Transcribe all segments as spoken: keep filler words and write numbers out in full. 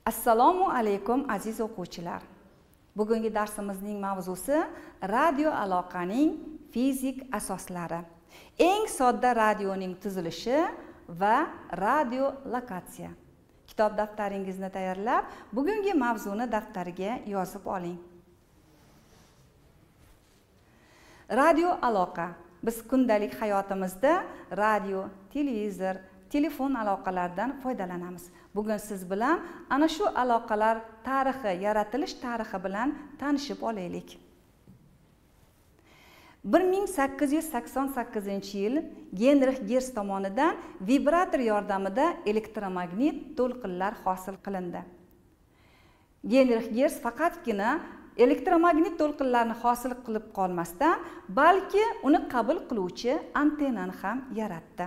Assalomu alaykum aziz o'quvchilar. Bugungi darsimizning mavzusi radio aloqaning fizik asoslari. Eng sodda radioning tuzilishi va radio lokatsiya. Kitob daftaringizni tayyorlab, bugungi mavzuni daftariga yozib oling. Radio aloqa. Biz kundalik hayotimizda radio, televizor, telefon aloqalaridan foydalanamiz. Bugun siz bilan ana shu aloqalar tarixi, yaratilish tarixi bilan tanishib olaylik. bir ming sakkiz yuz sakson sakkizinchi yil Genrix Gers tomonidan vibrator yordamida elektromagnit to'lqinlar hosil qilindi. Genrix Gers faqatgina elektromagnit to'lqinlarni hosil qilib qolmasdan, balki uni qabul qiluvchi antennani ham yaratdi.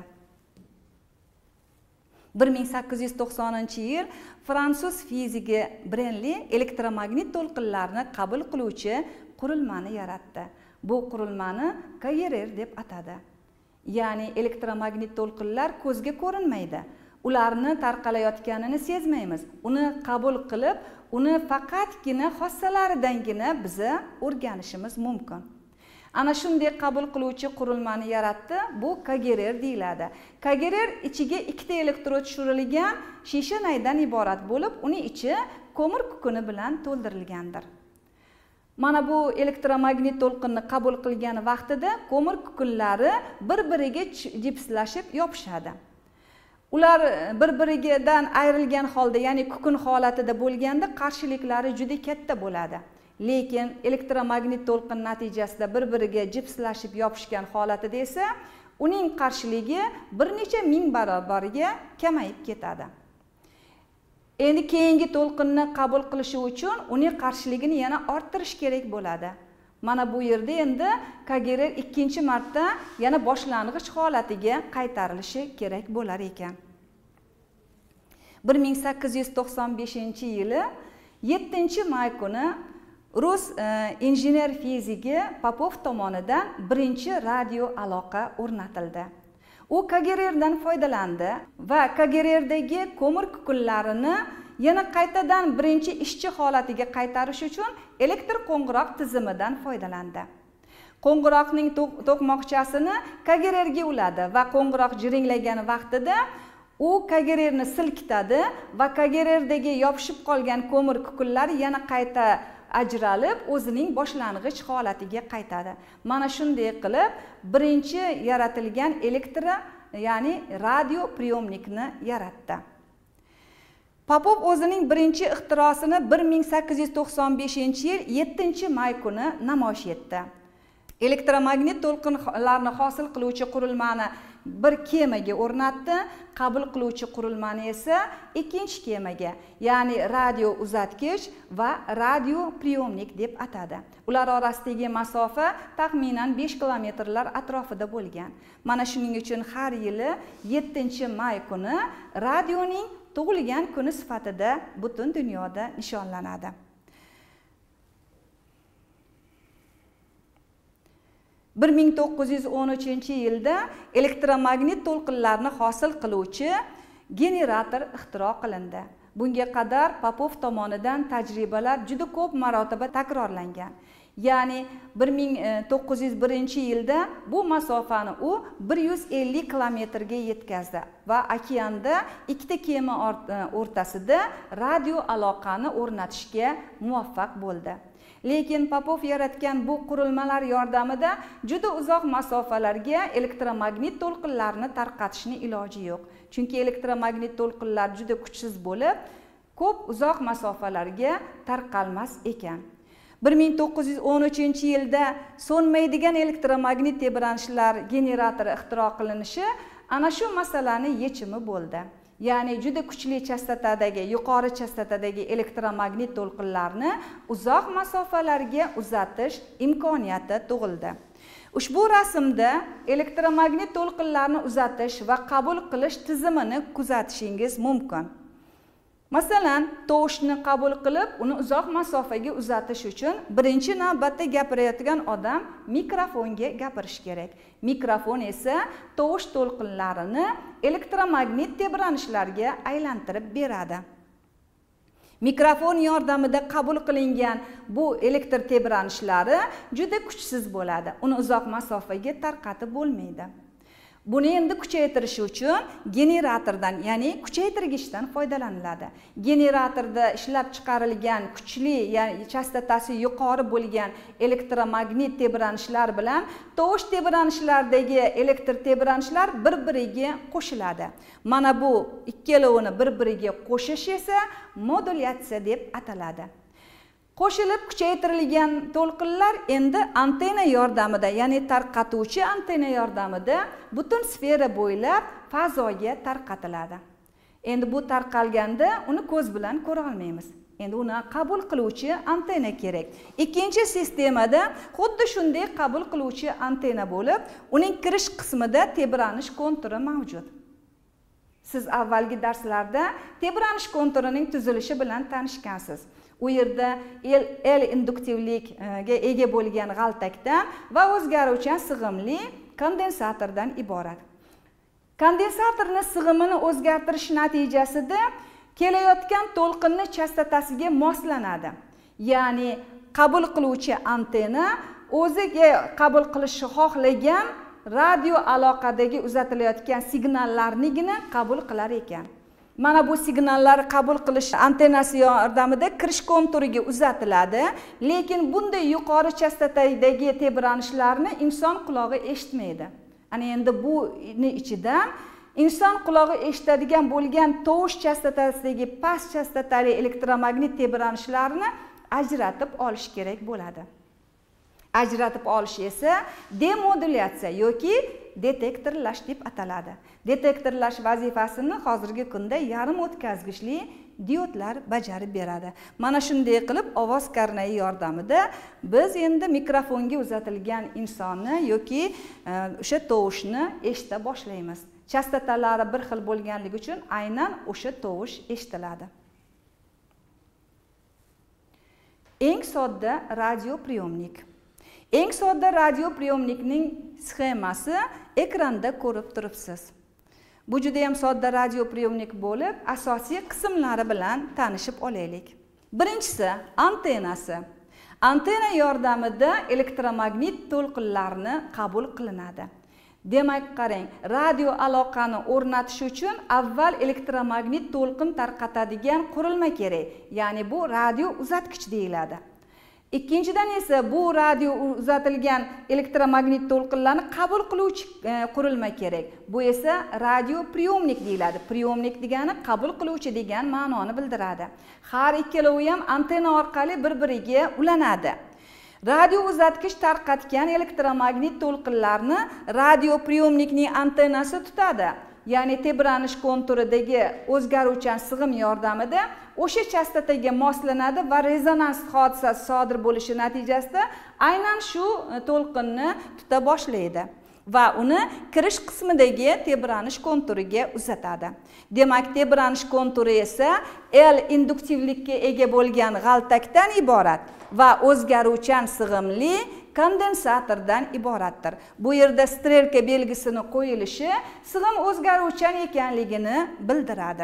bir ming sakkiz yuz to'qsoninchi yil fransuz fizigi Brenli elektromagnit to'lqinlarni qabul qiluvchi qurilmani yaratdi. Bu qurilmani Kagerer deb atadi. Ya'ni elektromagnit to'lqinlar ko'zga ko'rinmaydi. Ularni tarqalayotganini sezmaymiz. Uni qabul qilib, uni faqatgina xossalaridan biza o'rganishimiz mumkin. Ana shunday qabul qiluvchi qurilmani yaratdi. Bu Kagerer deyiladi. Kagerer ichiga ikkita elektrod tushirilgan shisha naydan iborat bo'lib, uni ichi ko'mir kukuni bilan to'ldirilgandir. Mana bu elektromagnit to'lqinni qabul qilgan vaqtida ko'mir kukunlari bir-biriga jipslashib yopishadi. Ular bir-biridan ayrilgan holda, ya'ni kukun holatida bo'lganda qarshiliklari juda katta bo'ladi. Lekin elektromagnit to'lqin natijasida bir-biriga jipslashib yopishgan holatida esa uning qarshiligi bir necha ming barobarga kamayib ketadi. Endi keyingi to'lqinni qabul qilishi uchun uning qarshiligini yana orttirish kerak bo'ladi. Mana bu yerda endi Kagerer ikkinchi marta yana boshlang'ich holatiga qaytarilishi kerak bo'lar ekan. bir ming sakkiz yuz to'qson beshinchi yili yettinchi may kuni Rus e, injener fizigi Popov tomonidan birinchi radio aloqa o'rnatildi. U Kagererdan foydalandi va Kagererdagi ko'mir kukunlarini yana qaytadan birinchi ishchi holatiga qaytarish uchun elektr qo'ng'iroq tizimidan foydalandi. Qo'ng'iroqning to'qmoqchasini Kagererga uladi va qo'ng'iroq jiringlagan vaqtida u Kagererni silkitadi va Kagererdagi yopishib qolgan ko'mir kukunlari yana qayta ajralib o'zining boshlang'ich holatiga qaytadi. Mana shunday qilib birinchi yaratilgan elektr, ya'ni radio priyomnikni yaratdi. Popov o'zining birinchi ixtirosini bir ming sakkiz yuz to'qson beshinchi yil yettinchi may kuni namoyish etdi. Elektromagnit to'lqinlarni hosil qiluvchi qurilmani bir kemaga o'rnatdi, qabul qiluvchi qurilmani esa ikkinchi kemaga, ya'ni radio uzatgich va radio priyomnik deb atadi. Ular orasidagi masofa taxminan besh kilometrlar atrofida bo'lgan. Mana shuning uchun har yili yettinchi may kuni radioning tug'ilgan kuni sifatida butun dunyoda nishonlanadi. bir ming to'qqiz yuz o'n uchinchi yilda elektromagnit to'lqinlarni hosil qiluvchi generator ixtiro qilindi. Bunga qadar Popov tomonidan tajribalar juda ko'p marotaba takrorlangan. Ya'ni bir ming to'qqiz yuz birinchi yilda bu masofani u bir yuz ellik kilometrga yetkazdi va okeanda ikkita kema o'rtasida radio aloqani o'rnatishga muvaffaq bo'ldi. Lekin Popov yaratgan bu qurilmalar yordamida juda uzoq masofalarga elektromagnit to'lqinlarni tarqatishning iloji yo'q. Chunki elektromagnit to'lqinlar juda kuchsiz bo'lib, ko'p uzoq masofalarga tarqalmas ekan. bir ming to'qqiz yuz o'n uchinchi yilda so'nmaydigan elektromagnit tebranishlar generatori ixtiro qilinishi ana shu masalani yechimi bo'ldi. Ya'ni juda kuchli chastotadagi, yuqori chastotadagi elektromagnit to'lqinlarni uzoq masofalarga uzatish imkoniyati tug'ildi. Ushbu rasmda elektromagnit to'lqinlarni uzatish va qabul qilish tizimini kuzatishingiz mumkin. Masalan, tovushni qabul qilib, uni uzoq masofaga uzatish uchun birinchi navbatda gapirayotgan odam mikrofonga gapirish kerak. Mikrofon esa tovush to'lqinlarini elektromagnit tebranishlarga aylantirib beradi. Mikrofon yordamida qabul qilingan bu elektr tebranishlari juda kuchsiz bo'ladi. Uni uzoq masofaga tarqatib bo'lmaydi. Buni endi kuchaytirish uchun generatordan, ya'ni kuchaytirgichdan foydalaniladi. Generatorda ishlab chiqarilgan kuchli, ya'ni chastotasi yuqori bo'lgan elektromagnit tebranishlar bilan tovush tebranishlaridagi elektr tebranishlar bir-biriga qo'shiladi. Mana bu ikkalovini bir-biriga qo'shish esa modulyatsiya deb ataladi. Qo'shilib kuchaytirilgan to'lqinlar endi antena yordamida, ya'ni tarqatuvchi antena yordamida butun sfera bo'ylab fazoga tarqatiladi. Endi bu tarqalganda uni ko'z bilan ko'ra olmaymiz. Endi uni qabul qiluvchi antena kerak. Ikkinchi sistemada xuddi shunday qabul qiluvchi antena bo'lib, uning kirish qismida tebranish konturi mavjud. Siz avvalgi darslarda tebranish konturining tuzilishi bilan tanishgansiz. U yerda L induktivlikga ega bo'lgan g'altakdan va o'zgaruvchan sig'imli kondensatordan iborat. Kondensatorning sig'imini o'zgartirish natijasida kelayotgan to'lqinning chastotasiga moslanadi. Ya'ni qabul qiluvchi antena o'ziga qabul qilishni xohlagan radio aloqadagi uzatilayotgan signallarnigina qabul qilar ekan. Mana bu signallarni qabul qilish antenasi yordamida kirish konturiga uzatiladi, lekin bunday yuqori chastotadagi tebranishlarni inson qulog'i eshitmaydi. Ana endi buni ichidan inson qulog'i eshitadigan bo'lgan tovush chastotasidagi past chastotali elektromagnit tebranishlarini ajratib olish kerak bo'ladi. Ajratib olish esa demodulyatsiya yoki detektorlash deb ataladi. Detektorlash vazifasini hozirgi kunda yarim o'tkazgichli diodlar bajarib beradi. Mana shunday qilib ovoz karnayi yordamida biz endi mikrofonga uzatilgan insonni yoki o'sha tovushni eshita boshlaymiz. Chastotalari bir xil bo'lganligi uchun aynan o'sha tovush eshitiladi. Eng sodda radio priyomnik. Eng sodda radio priyomnikning sxemasi ekranda ko'rib turibsiz. Bu juda ham sodda radio priyomnik bo'lib, asosiy qismlari bilan tanishib olaylik. Birinchisi antenasi. Antena yordamida elektromagnit to'lqinlarni qabul qilinadi. Demak, qarang, radio aloqani o'rnatish uchun avval elektromagnit to'lqin tarqatadigan qurilma kerak. Ya'ni bu radio uzatgich deyiladi. Ikkinchidan esa bu radio uzatilgan elektromagnit to'lqinlarni qabul qiluvchi qurilma kerak. Bu esa radio priyomnik deyiladi. Priyomnik degani qabul qiluvchi degan ma'noni bildiradi. Har ikkalovi ham antena orqali bir-biriga ulanadi. Radio uzatgich tarqatgan elektromagnit to'lqinlarni radio priyomnikning antenasi tutadi. Ya'ni tebranish konturidagi o'zgaruvchan sig'im yordamida o'sha chastotaga moslanadi va rezonans hodisasi sodir bo'lishi natijasida aynan shu to'lqinni tuta boshlaydi va uni kirish qismidagi tebranish konturiga uzatadi. Demak, tebranish konturi esa L induktivlikka ega bo'lgan g'altakdan iborat va o'zgaruvchan sig'imli kondensatordan iboratdir. Bu yerda strelka belgisini qo'yilishi sig'im o'zgaruvchan ekanligini bildiradi.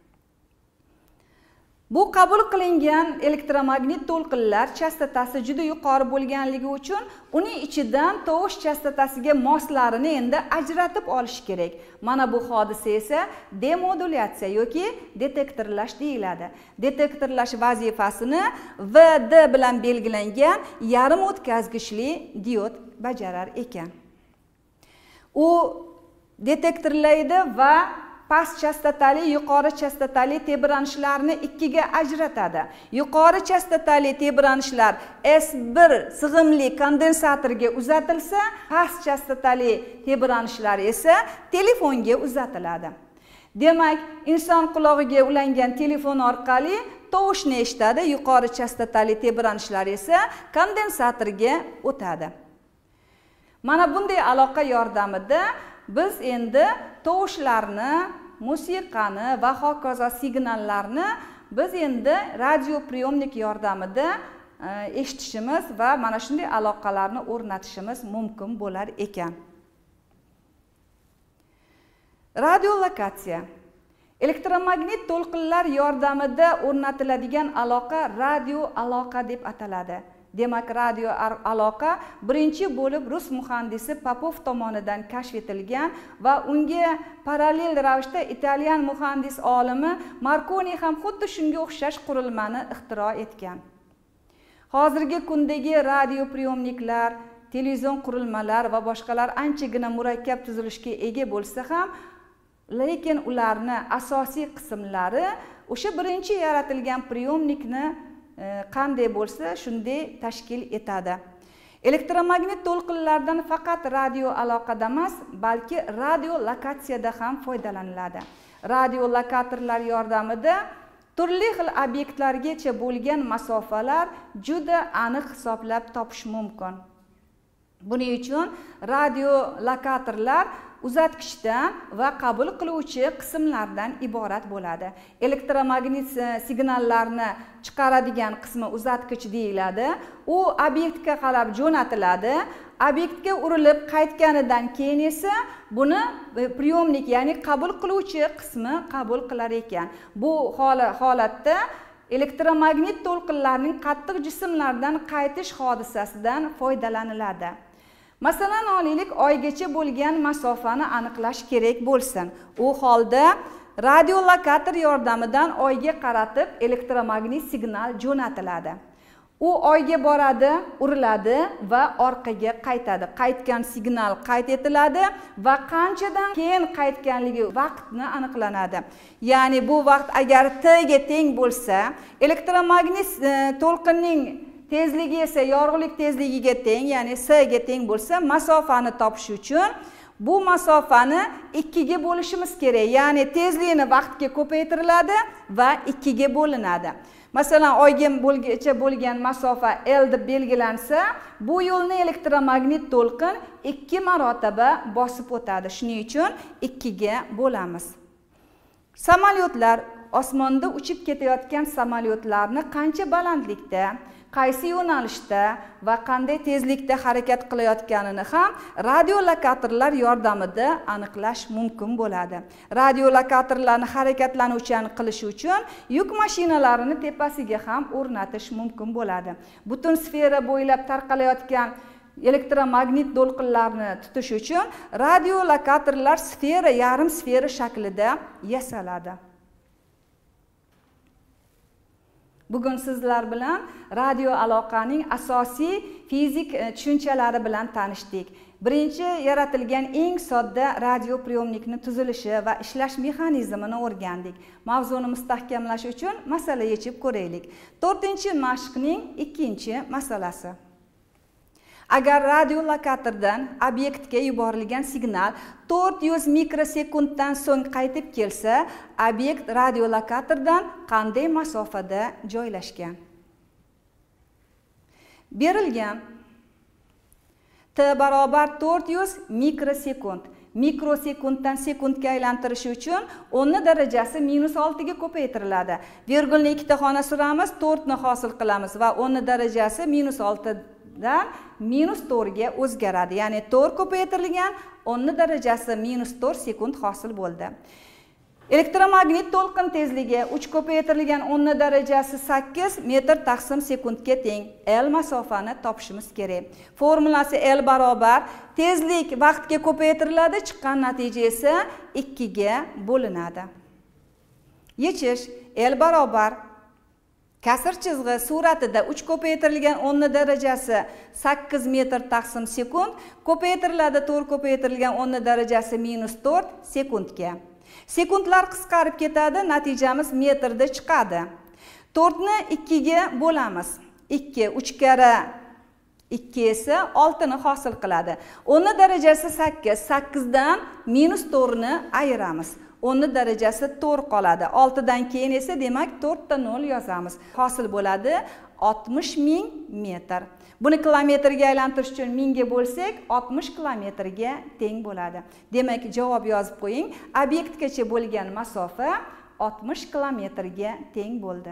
Bu qabul qilingan elektromagnit to'lqinlar chastotasi juda yuqori bo'lganligi uchun uning ichidan tovush chastotasiga moslarini endi ajratib olish kerak. Mana bu hodisa esa demodulyatsiya yoki detektorlash deyiladi. Detektorlash vazifasini V D bilan belgilangan yarim o'tkazgichli diod bajarar ekan. U detektorlaydi va past chastotali, yuqori chastotali tebranishlarni ikkiga ajratadi. Yuqori chastotali tebranishlar S bir sig'imli kondensatorga uzatilsa, past chastotali tebranishlar esa telefonga uzatiladi. Demak, inson qulog'iga ulangan telefon orqali tovushni eshitadi, yuqori chastotali tebranishlar esa kondensatorga o'tadi. Mana bunday aloqa yordamida biz endi tovushlarni, musiqani va hokazo signallarni biz endi radio priyomnik yordamida eshitishimiz va mana shunday aloqalarni o'rnatishimiz mumkin bo'lar ekan. Radiolokatsiya. Elektromagnit to'lqinlar yordamida o'rnatiladigan aloqa radio aloqa deb ataladi. Demak, radio aloqa birinchi bo'lib rus muhandisi Popov tomonidan kashf etilgan va unga parallel ravishda italyan muhandis olimi Marconi ham xuddi shunga o'xshash qurilmani ixtiro etgan. Hozirgi kundagi radio priyomniklar, televizion qurilmalar va boshqalar anchagina murakkab tuzilishga ega bo'lsa ham, lekin ularni asosiy qismlari o'sha birinchi yaratilgan priyomnikni qanday bo'lsa shunday tashkil etadi. Elektromagnit to'lqinlardan faqat radio aloqada emas, balki radio lokatsiyada ham foydalaniladi. Radio lokatorlar yordamida turli xil obyektlargacha bo'lgan masofalar juda aniq hisoblab topish mumkin. Buning uchun radio lokatorlar uzatgichdan va qabul qiluvchi qismlardan iborat bo'ladi. Elektromagnit signallarni chiqaradigan qismi uzatgich deyiladi. U obyektga qarab jo'natiladi. Obyektga urilib qaytganidan keyin esa buni priyomnik, ya'ni qabul qiluvchi qismi qabul qilar ekan. Bu holatda elektromagnit to'lqinlarning qattiq jismlardan qaytish hodisasidan foydalaniladi. Masalan, olaylik, oygacha bo'lgan masofani aniqlash kerak bo'lsin. U holda radio lokator yordamidan oyga qaratib elektromagnit signal jo'natiladi. U oyga boradi, uriladi va orqaga qaytadi. Qaytgan signal qayd etiladi va qanchadan keyin qaytganligi vaqtni aniqlanadi. Ya'ni bu vaqt agar T ga teng bo'lsa, elektromagnit to'lqinning tezligi esa yorug'lik tezligiga teng, ya'ni S ga teng bo'lsa, masofani topish uchun bu masofani ikkiga bo'lishimiz kerak. Ya'ni tezlikni vaqtga ko'paytiriladi va ikkiga bo'linadi. Masalan, oyga bo'lgacha bo'lgan masofa L deb belgilansa, bu yo'lni elektromagnit to'lqin ikki marotaba bosib o'tadi. Shuning uchun ikkiga bo'lamiz. Samolyotlar, osmonda uchib ketayotgan samolyotlarni qancha balandlikda, qaysi yo'nalishda va qanday tezlikda harakat qilayotganini ham radio lokatorlar yordamida aniqlash mumkin bo'ladi. Radio lokatorlarni harakatlanuvchan qilish uchun yuk mashinalarini tepasiga ham o'rnatish mumkin bo'ladi. Butun sfera bo'ylab tarqalayotgan elektromagnit to'lqinlarni tutish uchun radio lokatorlar sfera, yarim sfera shaklida yasaladi. Bugun sizlar bilan radio aloqaning asosiy fizik tushunchalari bilan tanishdik. Birinchi yaratilgan eng sodda radio priyomnikni tuzilishi va ishlash mexanizmini o'rgandik. Mavzuni mustahkamlash uchun masala yechib ko'raylik. to'rtinchi mashqning ikkinchi masalasi. Agar radio lokatordan obyektga yuborilgan signal to'rt yuz mikrosekunddan so'ng qaytib kelsa, obyekt radio lokatordan qanday masofada joylashgan? Berilgan T barobar to'rt yuz mikrosekund. Mikrosekunddan sekundga aylantirish uchun o'nni darajasi minus oltiga ko'paytiriladi. Virgulni ikkita xona suramiz, to'rtni hosil qilamiz va o'nni darajasi minus olti dan minus to'rtga o'zgaradi. Ya'ni to'rt ko'paytirilgan, o'nni darajasi minus to'rt sekund hosil bo'ldi. Elektromagnit to'lqin tezligi uch ko'paytirilgan o'nni darajasi sakkiz metr taqsim sekundga teng. L masofani topishimiz kerak. Formulasi L barobar tezlik vaqtga ko'paytiriladi, chiqqan natija esa ikkiga bo'linadi. Yechish L barobar kasr chizg'i suratida uch ko'paytirilgan o'nni darajasi sakkiz metr taqsim sekund ko'paytiriladi to'rt ko'paytirilgan o'nni darajasi minus to'rt sekundga. Sekundlar qisqarib ketadi, natijamiz metrda chiqadi. to'rtni ikkiga bo'lamiz. ikki, uch kara ikki esa oltini hosil qiladi. o'nni darajasi sakkiz, sakkizdan minus to'rtni ayiramiz. o'nni darajasi to'rt qoladi. oltidan keyin esa demak to'rtta nol yozamiz. Hosil bo'ladi oltmish ming metr. Buni kilometrga aylantirish uchun mingga bo'lsak, oltmish kilometrga teng bo'ladi. Demak, javob yozib qo'ying. Obyektgacha bo'lgan masofa oltmish kilometrga teng bo'ldi.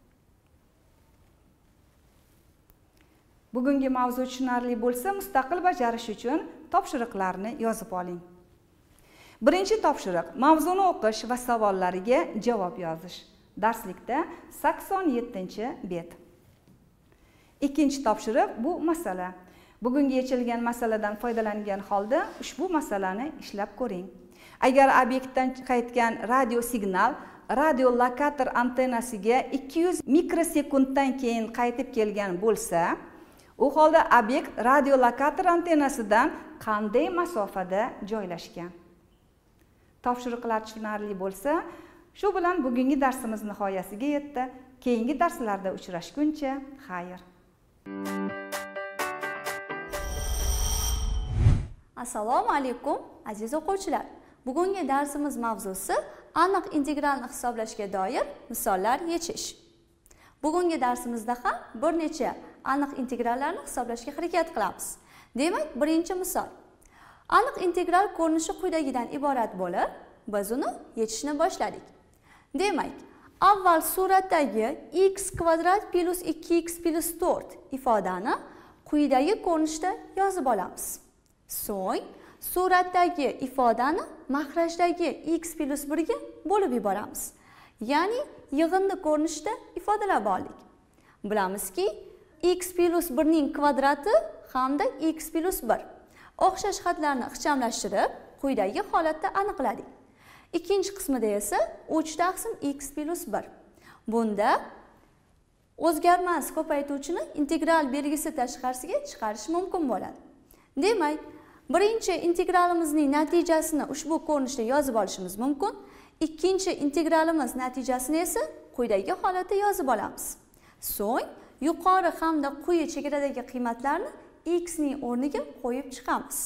Bugungi mavzu tushunarli bo'lsa, mustaqil bajarish uchun topshiriqlarni yozib oling. Birinchi topshiriq mavzuni o'qish va savollariga javob yozish. Darslikda sakson yettinchi bet. Ikkinchi topshiriq bu masala. Bugungi yechilgan masaladan foydalangan holda ushbu masalani ishlab ko'ring. Agar obyektdan qaytgan radio signal radio lokator antennasiga ikki yuz mikrosekunddan keyin qaytib kelgan bo'lsa, u holda obyekt radio lokator antennasidan qanday masofada joylashgan? Topshiriqlar tushunarli bo'lsa, shu bilan bugungi darsimiz nihoyasiga yetdi. Keyingi darslarda uchrashguncha, xayr. Assalomu alaykum aziz o'quvchilar. Bugungi darsimiz mavzusi aniq integralni hisoblashga doir misollar yechish. Bugungi darsimizda ham bir necha aniq integrallarni hisoblashga harakat qilamiz. Demak, birinchi misol. Aniq integral ko'rinishi quyidagidan iborat bo'lib, biz uni yechishni boshladik. Demak, avval suratdagi x kvadrat plus ikki x plus to'rt ifodani quyidagi ko'rinishda yozib olamiz. So'ng suratdagi ifodani mahrajdagi x plus bir ga bo'lib yuboramiz. Ya'ni yig'indi ko'rinishda ifodalab oldik. Bilamizki, x plus bir ning kvadrati hamda x plus bir. O'xshash xatlarni ixchamlashtirib, quyidagi holatda aniqladik. Ikkinchi qismida esa uch taqsim x plus bir. Bunda o'zgarmas ko'paytuvchini integral belgisi tashqarisiga chiqarish mumkin bo'ladi. Demak, birinchi integralimizning natijasini ushbu ko'rinishda yozib olishimiz mumkin. Ikkinchi integralimiz natijasini esa quyidagi holatda yozib olamiz. So'ng yuqori hamda quyi chegaradagi qiymatlarni x ning o'rniga qo'yib chiqamiz.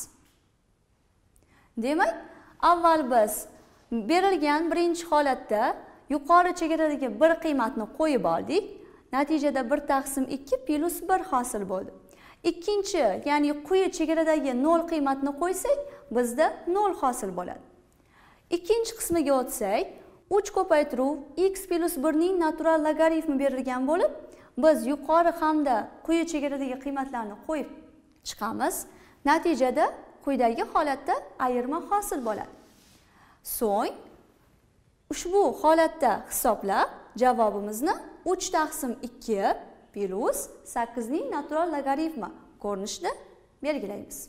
Demak, avval biz berilgan birinchi holatda yuqori chegaradagi bir qiymatni qo'yib oldik. Natijada bir taqsim ikki plus bir hosil bo'ldi. Ikkinchi, ya'ni quyi chegaradagi nol qiymatni qo'ysak, bizda nol hosil bo'ladi. Ikkinchi qismiga o'tsak, uch ko'paytiruv x plus bir ning natural logaritmi berilgan bo'lib, biz yuqori hamda quyi chegaradagi qiymatlarni qo'yib chiqamiz. Natijada quyidagi holatda ayirma hosil bo'ladi. So'ng ushbu holatda hisoblab javobimizni uch taqsim ikki plus sakkiz ning natural logaritmi ko'rinishida belgilaymiz.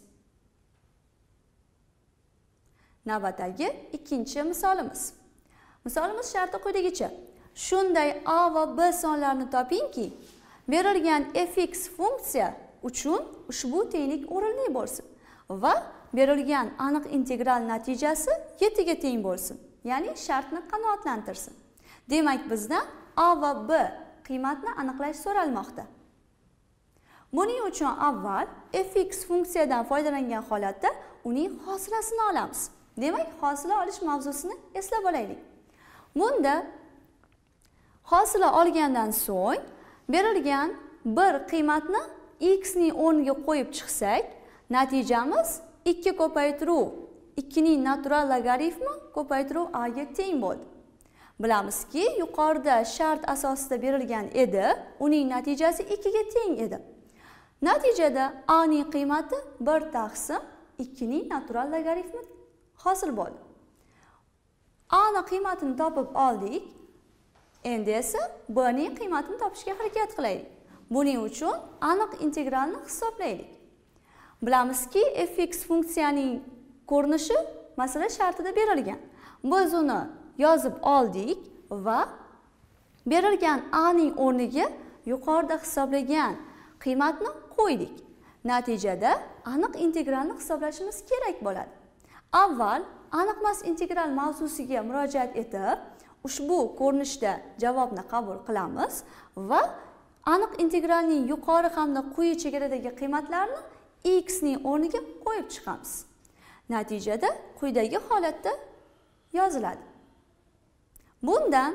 Navbatdagi ikkinchi misolimiz. Misolimiz sharti quyidagicha. Shunday a va b sonlarini topingki, berilgan fx funksiya uchun ushbu tenglik o'rinli bo'lsin va berilgan aniq integral natijasi yetti ga teng bo'lsin. Ya'ni shartni qanoatlantirsin. Demak, bizdan a va b qiymatni aniqlash so'ralmoqda. Buning uchun avval fx funksiyadan foydalangan holatda uning hosilasini olamiz. Demak, hosila olish mavzusini eslab olaylik. Bunda hosila olgandan so'ng berilgan bir qiymatni x ning o'rniga qo'yib chiqsak, natijamiz ikki ko'paytiruv ikki ning natural logaritmi ko'paytiruv a ga teng bo'ldi. Bilamizki, yuqorida shart asosida berilgan edi, uning natijasi ikki ga teng edi. Natijada a ning qiymati bir taqsim ikki ning natural logaritmi hosil bo'ldi. A ning qiymatini topib oldik. Endi esa b ning qiymatini topishga harakat qilaylik. Buning uchun aniq integralni hisoblaylik. Bilamizki, fx funksiyaning ko'rinishi masala shartida berilgan. Biz uni yozib oldik va berilgan a ning o'rniga yuqorida hisoblagan qiymatni qo'ydik. Natijada aniq integralni hisoblashimiz kerak bo'ladi. Avval aniqmas integral mavzusiga murojaat etib, ushbu ko'rinishda javobni qabul qilamiz va aniq integralning yuqori hamda quyi chegaradagi qiymatlarni x ning o'rniga qo'yib chiqamiz. Natijada quyidagi holatda yoziladi. Bundan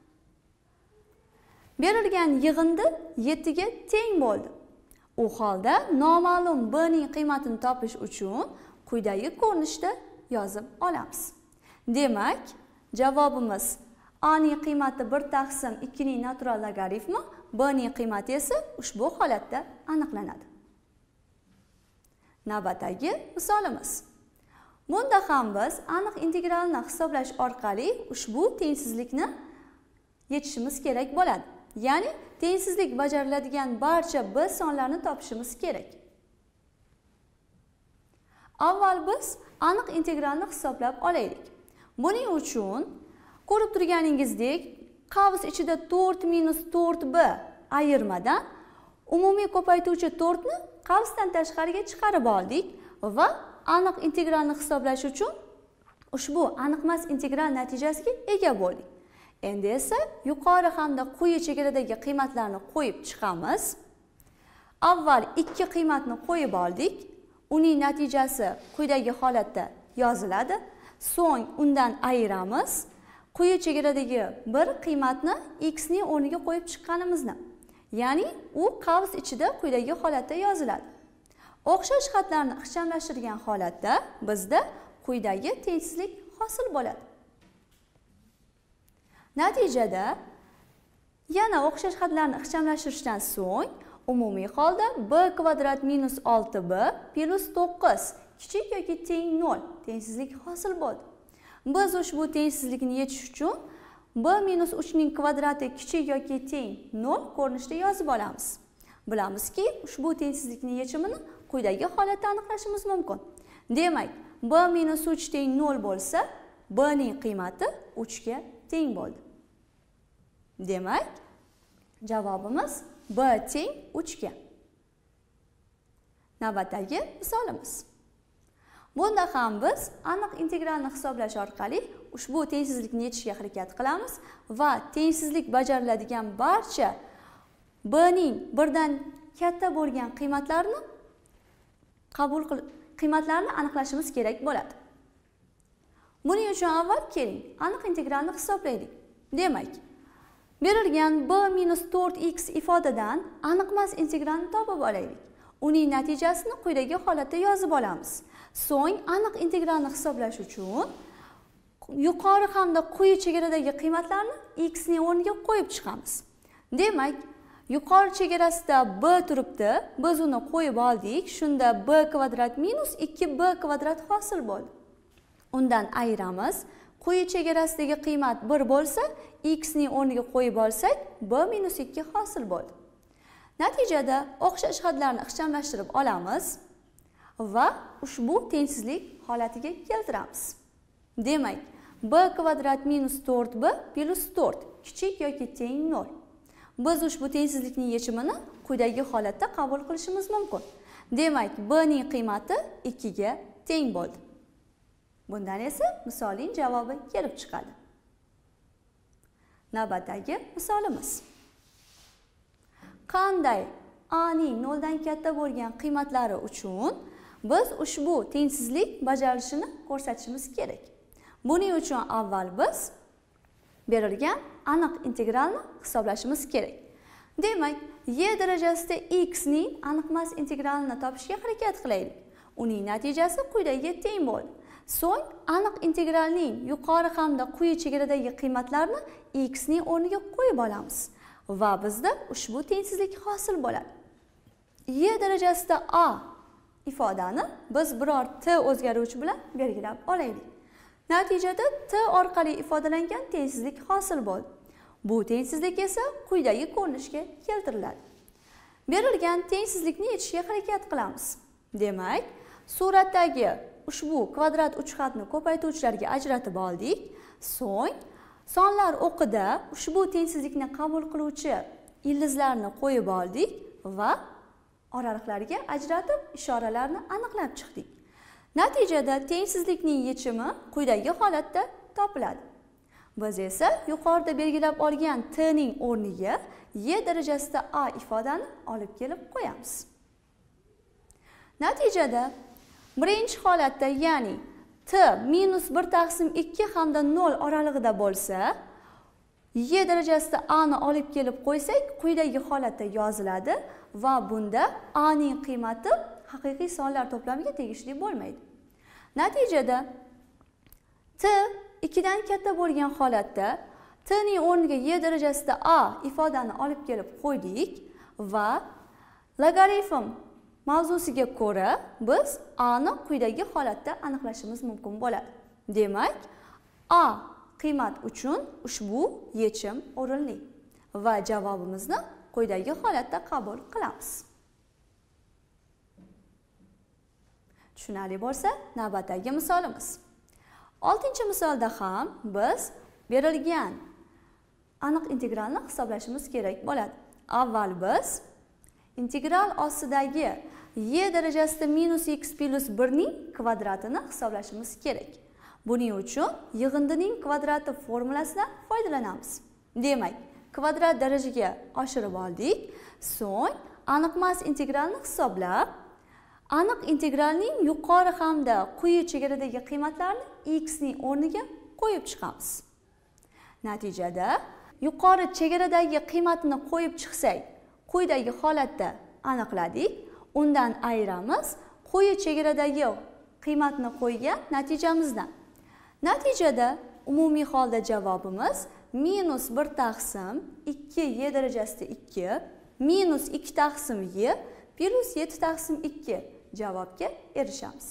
berilgan yig'indi yetti ga teng bo'ldi. U holda noma'lum b ning qiymatini topish uchun quyidagi ko'rinishda yozib olamiz. Demak, javobimiz a ning qiymati bir taqsim ikki ning natural logaritmi, b ning qiymati esa ushbu holatda aniqlanadi. Navbatdagi misolimiz. Bunda ham biz aniq integralni hisoblash orqali ushbu tengsizlikni yechishimiz kerak bo'ladi. Ya'ni tengsizlik bajariladigan barcha b sonlarni topishimiz kerak. Avval biz aniq integralni hisoblab olaylik. Buning uchun ko'rib turganingizdek, qavs ichida to'rt minus to'rt b ayirmadan umumiy ko'paytuvchi to'rt ni qavsdan tashqariga chiqarib oldik va aniq integralni hisoblash uchun ushbu aniqmas integral natijasiga ega bo'ldik. Endi esa yuqori hamda quyi chegaradagi qiymatlarni qo'yib chiqamiz. Avval ikki qiymatni qo'yib oldik. Uning natijasi quyidagi holatda yoziladi. So'ng undan ayiramiz. Quyi chegaradagi bir qiymatni x ning o'rniga qo'yib chiqqanimizni. Ya'ni u qavs ichida quyidagi holatda yoziladi. O'xshash xatlarni ixchamlashtirgan holatda bizda quyidagi tengsizlik hosil bo'ladi. Natijada yana o'xshash xatlarni ixchamlashtirishdan so'ng umumiy holda b kvadrat minus olti b plus to'qqiz kichik yoki teng nol tengsizlik hosil bo'ldi. Biz ushbu tengsizlikni yechish uchun b minus uch ning kvadrati kichik yoki teng nol ko'rinishda yozib olamiz. Bilamizki, ushbu tengsizlikni yechimini quyidagi holatda aniqlashimiz mumkin. Demak, b minus uch teng nol bo'lsa, b ning qiymati uch ga teng bo'ldi. Demak, javobimiz b teng uch ga. Navbatdagi misolimiz. Bunda ham biz aniq integralni hisoblash orqali ushbu tengsizlikni yechishga harakat qilamiz va tengsizlik bajariladigan barcha b ning birdan katta bo'lgan qiymatlarini qabul qil qiymatlarni aniqlashimiz kerak bo'ladi. Buning uchun avval keling, aniq integralni hisoblaylik. Demak, berilgan b minus to'rt x ifodadan aniqmas integralni topib olaylik. Uning natijasini quyidagi holatda yozib olamiz. So'ng aniq integralni hisoblash uchun yuqori hamda quyi chegaradagi qiymatlarni x ning o'rniga qo'yib chiqamiz. Demak, yuqori chegarasida b turibdi, biz uni qo'yib oldik. Shunda b kvadrat minus ikki b kvadrat hosil bo'ldi. Undan ayiramiz. Quyi chegarasidagi qiymat bir bo'lsa, x ning o'rniga qo'yib olsak, b minus ikki hosil bo'ldi. Natijada o'xshash xatlarni ixchamlashtirib olamiz va ushbu tengsizlik holatiga keltiramiz. Demak, b kvadrat minus to'rt b plus to'rt kichik yoki teng nol. Biz ushbu tengsizlikning yechimini quyidagi holatda qabul qilishimiz mumkin. Demak, b ning qiymati ikki ga teng bo'ldi. Bundan esa misolning javobi kelib chiqadi. Navbatdagi misolimiz. Qanday a ning nol dan katta bo'lgan qiymatlari uchun biz ushbu tengsizlik bajarilishini ko'rsatishimiz kerak. Buning uchun avval biz berilgan aniq integralni hisoblashimiz kerak. Demak, y darajasida x ning aniqmas integralini topishga harakat qilaylik. Uning natijasi quyidagiga teng bo'ldi. So'ng aniq integralning yuqori hamda quyi chegaradagi qiymatlarni x ning o'rniga qo'yib olamiz va bizda ushbu tengsizlik hosil bo'ladi. Y darajasida a ifodani biz biror t o'zgaruvchi bilan belgilab olaylik. Natijada t orqali ifodalangan tengsizlik hosil bo'ldi. Bu tengsizlik esa quyidagi ko'rinishga keltiriladi. Berilgan tengsizlikni yechishga harakat qilamiz. Demak, suratdagi ushbu kvadrat uchxatni ko'paytuvchilarga ajratib oldik. So'ng sonlar o'qida ushbu tengsizlikni qabul qiluvchi ildizlarni qo'yib oldik va oraliqlarga ajratib ishoralarni aniqlab chiqdik. Natijada tengsizlikning yechimi quyidagi holatda topiladi. Biz esa yuqorida belgilab olgan t ning o'rniga y darajasida a ifodani olib kelib qo'yamiz. Natijada birinchi holatda, ya'ni t minus bir taqsim ikki hamda nol oralig'ida bo'lsa, y darajasida a ni olib kelib qo'ysak, quyidagi holatda yoziladi va bunda a ning qiymati haqiqiy sonlar to'plamiga tegishli bo'lmaydi. Natijada t ikki dan katta bo'lgan holatda t ning o'rniga y darajasida a ifodani olib kelib qo'ydik va logaritm mavzusiga ko'ra biz A ni quyidagi holatda aniqlashimiz mumkin bo'ladi. Demak, A qiymat uchun ushbu yechim o'rinli va javobimizni quyidagi holatda qabul qilamiz. Tushunarli bo'lsa, navbatdagi misolimiz. oltinchi misolda ham biz berilgan aniq integralni hisoblashimiz kerak bo'ladi. Avval biz integral ostidagi y darajasida minus x plus bir ning kvadratini hisoblashimiz kerak. Buning uchun yig'indining kvadrati formulasidan foydalanamiz. Demak, kvadrat darajaga oshirib oldik. So'ng aniqmas integralni hisoblab, aniq integralning yuqori hamda quyi chegaradagi qiymatlarni x ning o'rniga qo'yib chiqamiz. Natijada yuqori chegaradagi qiymatini qo'yib chiqsak, quyidagi holatda aniqladik. Undan ayiramiz quyi chegaradagi qiymatni qo'ygan natijamizdan. Natijada umumiy holda javobimiz minus bir taqsim ikki y darajasida ikki minus ikki taqsim y plus yetti taqsim ikki javobga erishamiz.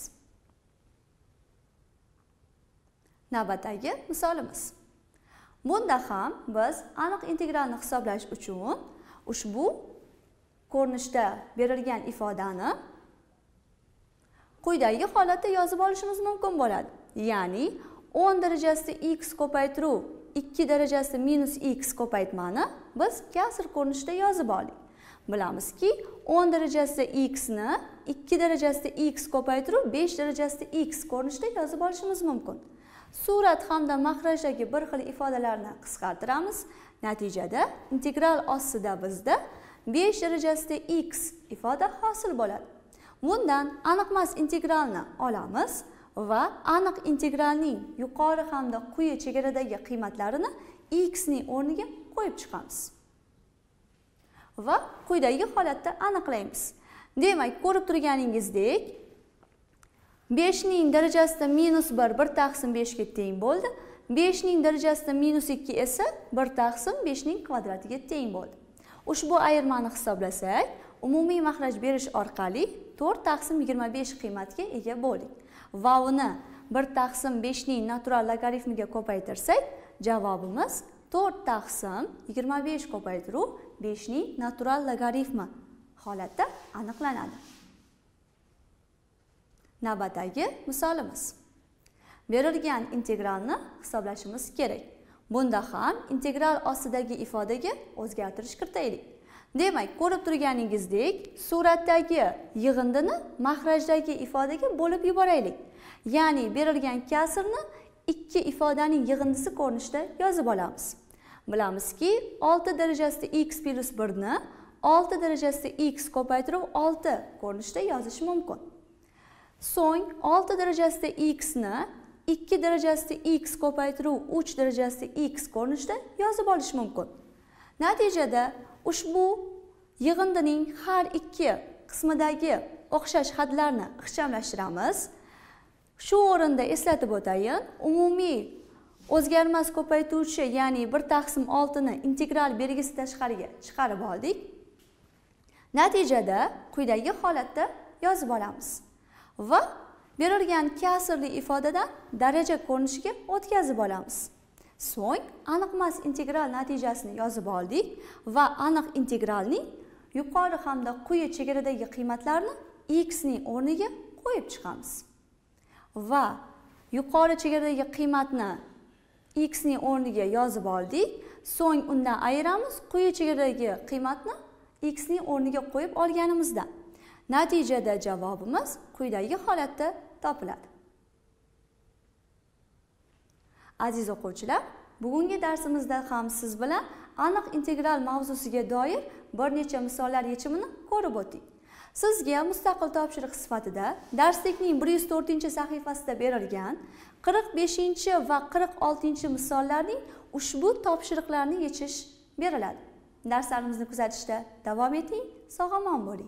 Navbatdagi misolimiz. Bunda ham biz aniq integralni hisoblash uchun ushbu ko'rinishda berilgan ifodani quyidagi holatda yozib olishimiz mumkin bo'ladi. Ya'ni o'n darajasida x ko'paytiruv ikki darajasida minus x ko'paytmani biz kasr ko'rinishda yozib oldik. Bilamizki, o'n darajasida x ni ikki darajasida x ko'paytiruv besh darajasida x ko'rinishda yozib olishimiz mumkin. Surat hamda maxrajdagi bir xil ifodalarni qisqartiramiz. Natijada integral ostida bizda besh darajasida x ifoda hosil bo'ladi. Bundan aniqmas integralni olamiz va aniq integralning yuqori hamda quyi chegaradagi qiymatlarini x ning o'rniga qo'yib chiqamiz. Va quyidagi holatda aniqlaymiz. Demak, ko'rib turganingizdek, besh ning darajasida minus bir bir taqsim besh ga teng bo'ldi. besh ning darajasida minus ikki esa bir taqsim besh ning kvadratiga teng bo'ldi. Ushbu ayirmani hisoblasak, umumiy maxraj berish orqali to'rt taqsim yigirma besh qiymatga ega bo'ldik. Va uni bir taqsim besh ning natural logaritmiga ko'paytirsak, javobimiz to'rt taqsim yigirma besh ko'paytiruv besh ning natural logaritmi holatda aniqlanadi. Navbatdagi misolimiz. Berilgan integralni hisoblashimiz kerak. Bunda ham integral ostidagi ifodaga o'zgartirish kiritaylik. Demak, ko'rib turganingizdek, suratdagi yig'indini maxrajdagi ifodaga bo'lib yuboraylik. Ya'ni berilgan kasrni ikki ifodaning yig'indisi ko'rinishda yozib olamiz. Bilamizki, olti darajasida x plus bir ni olti darajasida x ko'paytiruv olti ko'rinishda yozish mumkin. So'ng olti darajasida x ni ikki darajasida x ko'paytiruv uch darajasida x ko'rinishda yozib olish mumkin. Natijada ushbu yig'indining har ikki qismidagi o'xshash hadlarni ixchamlashtiramiz. Shu o'rinda eslatib o'tayin, umumiy o'zgarmas ko'paytuvchi, ya'ni bir taqsim olti ni integral belgisi tashqariga chiqarib oldik. Natijada quyidagi holatda yozib olamiz va berilgan kasrli ifodadan daraja ko'rinishiga o'tkazib olamiz. So'ng aniqmas integral natijasini yozib oldik va aniq integralning yuqori hamda quyi chegaradagi qiymatlarni x ning o'rniga qo'yib chiqamiz. Va yuqori chegaradagi qiymatni x ning o'rniga yozib oldik. So'ng undan ayiramiz quyi chegaradagi qiymatni x ning o'rniga qo'yib olganimizdan. Natijada javobimiz quyidagi holatda topiladi. Aziz o'quvchilar, bugungi darsimizda ham siz bilan aniq integral mavzusiga doir bir necha misollar yechimini ko'rib o'tdik. Sizga mustaqil topshiriq sifatida darslikning bir yuz to'rtinchi sahifasida berilgan qirq beshinchi va qirq oltinchi misollarning ushbu topshiriqlarni yechish beriladi. Darslarimizni kuzatishda davom eting, sog'-omon bo'ling.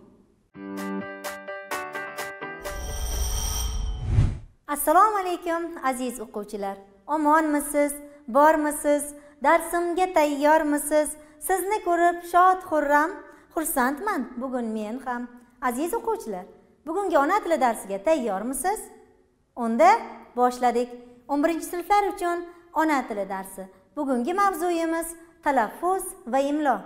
Assalomu alaykum aziz o'quvchilar. Omonmisiz? Bormisiz? Darsimga tayyormisiz? Sizni ko'rib shod xurram, xursandman. Bugun men ham Aziz o'quvchilar, bugungi ona tili darsiga tayyormisiz? Unda boshladik. o'n birinchi sinflar uchun ona tili darsi. Bugungi mavzuyimiz talaffuz va imlo.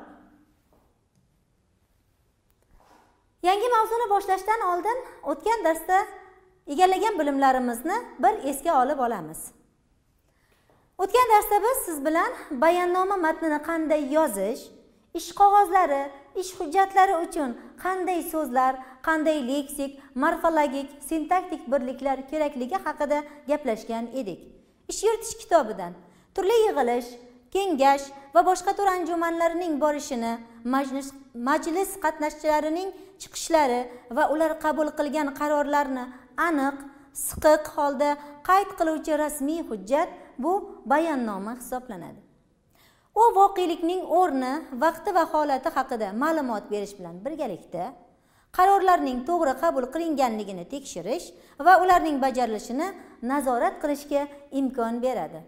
Yangi mavzuni boshlashdan oldin o'tgan darsda egallagan bilimlarimizni bir esga olib olamiz. O'tgan darsda biz siz bilan bayonnoma matnini qanday yozish, ish qog'ozlari, ish hujjatlari uchun qanday so'zlar, qanday leksik, morfologik, sintaktik birliklar kerakligi haqida gaplashgan edik. Ish yuritish kitobidan turli yig'ilish, kengash va boshqa tur anjumanlarining borishini, majlis, majlis qatnashchilarining chiqishlari va ular qabul qilgan qarorlarni aniq, siqiq holda qayd qiluvchi rasmiy hujjat bu bayonnoma hisoblanadi. U voqelikning o'rni, vaqti va holati haqida ma'lumot berish bilan birgalikda qarorlarning to'g'ri qabul qilinganligini tekshirish va ularning bajarilishini nazorat qilishga imkon beradi.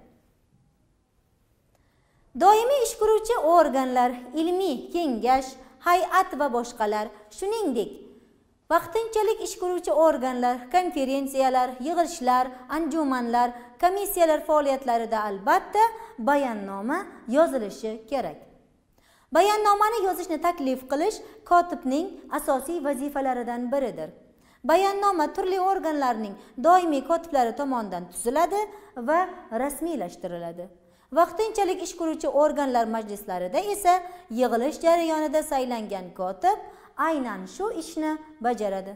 Doimiy ish ko'ruvchi organlar, ilmiy kengash, hay'at va boshqalar, shuningdek vaqtinchalik ish ko'ruvchi organlar, konferensiyalar, yig'ilishlar, anjumanlar, komissiyalar faoliyatlarida albatta bayonnoma yozilishi kerak. Bayonnomani yozishni taklif qilish kotibning asosiy vazifalaridan biridir. Bayonnoma turli organlarning doimiy kotiblari tomonidan tuziladi va rasmiylashtiriladi. Vaqtinchalik ish ko'ruvchi organlar majlislarida esa yig'ilish jarayonida saylangan kotib aynan shu ishni bajaradi.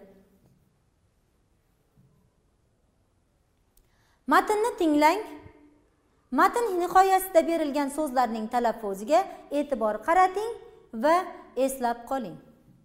Matnni tinglang. Matn nihoyasida berilgan so'zlarning talaffuziga e'tibor qarating va eslab qoling.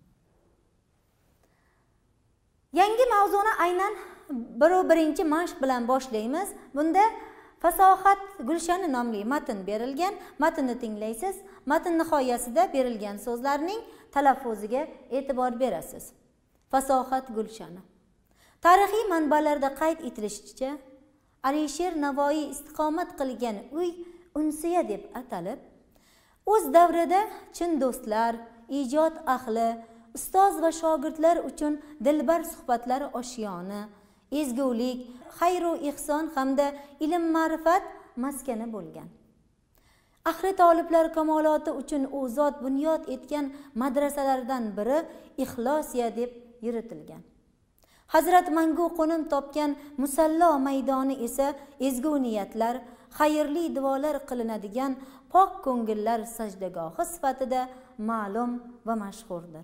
Yangi mavzuni aynan bir-birinchi mashq bilan boshlaymiz. Bunda Fasohat Gulshani nomli matn berilgan. Matnni tinglaysiz. Matn nihoyasida berilgan so'zlarning talaffuziga e'tibor berasiz. Fasohat Gulshani. Tarixiy manbalarda qayd etilishicha, Alisher Navoiy istiqomat qilgan uy Unsiya deb atalib, o'z davrida chin do'stlar, ijod ahli, ustoz va shogirdlar uchun dilbar suhbatlar oshiyoni, ezgulik, xayr va ihson hamda ilm ma'rifat maskani bo'lgan. Ahli toliblar kamoloti uchun u zot bunyod etgan madrasalardan biri Ixlosiya deb yuritilgan. Hazrat mangu qo'nim topgan Musallo maydoni esa ezgu niyatlar, xayrli duolar qilinadigan pok ko'ngillar sajdagohi sifatida ma'lum va mashhurdir.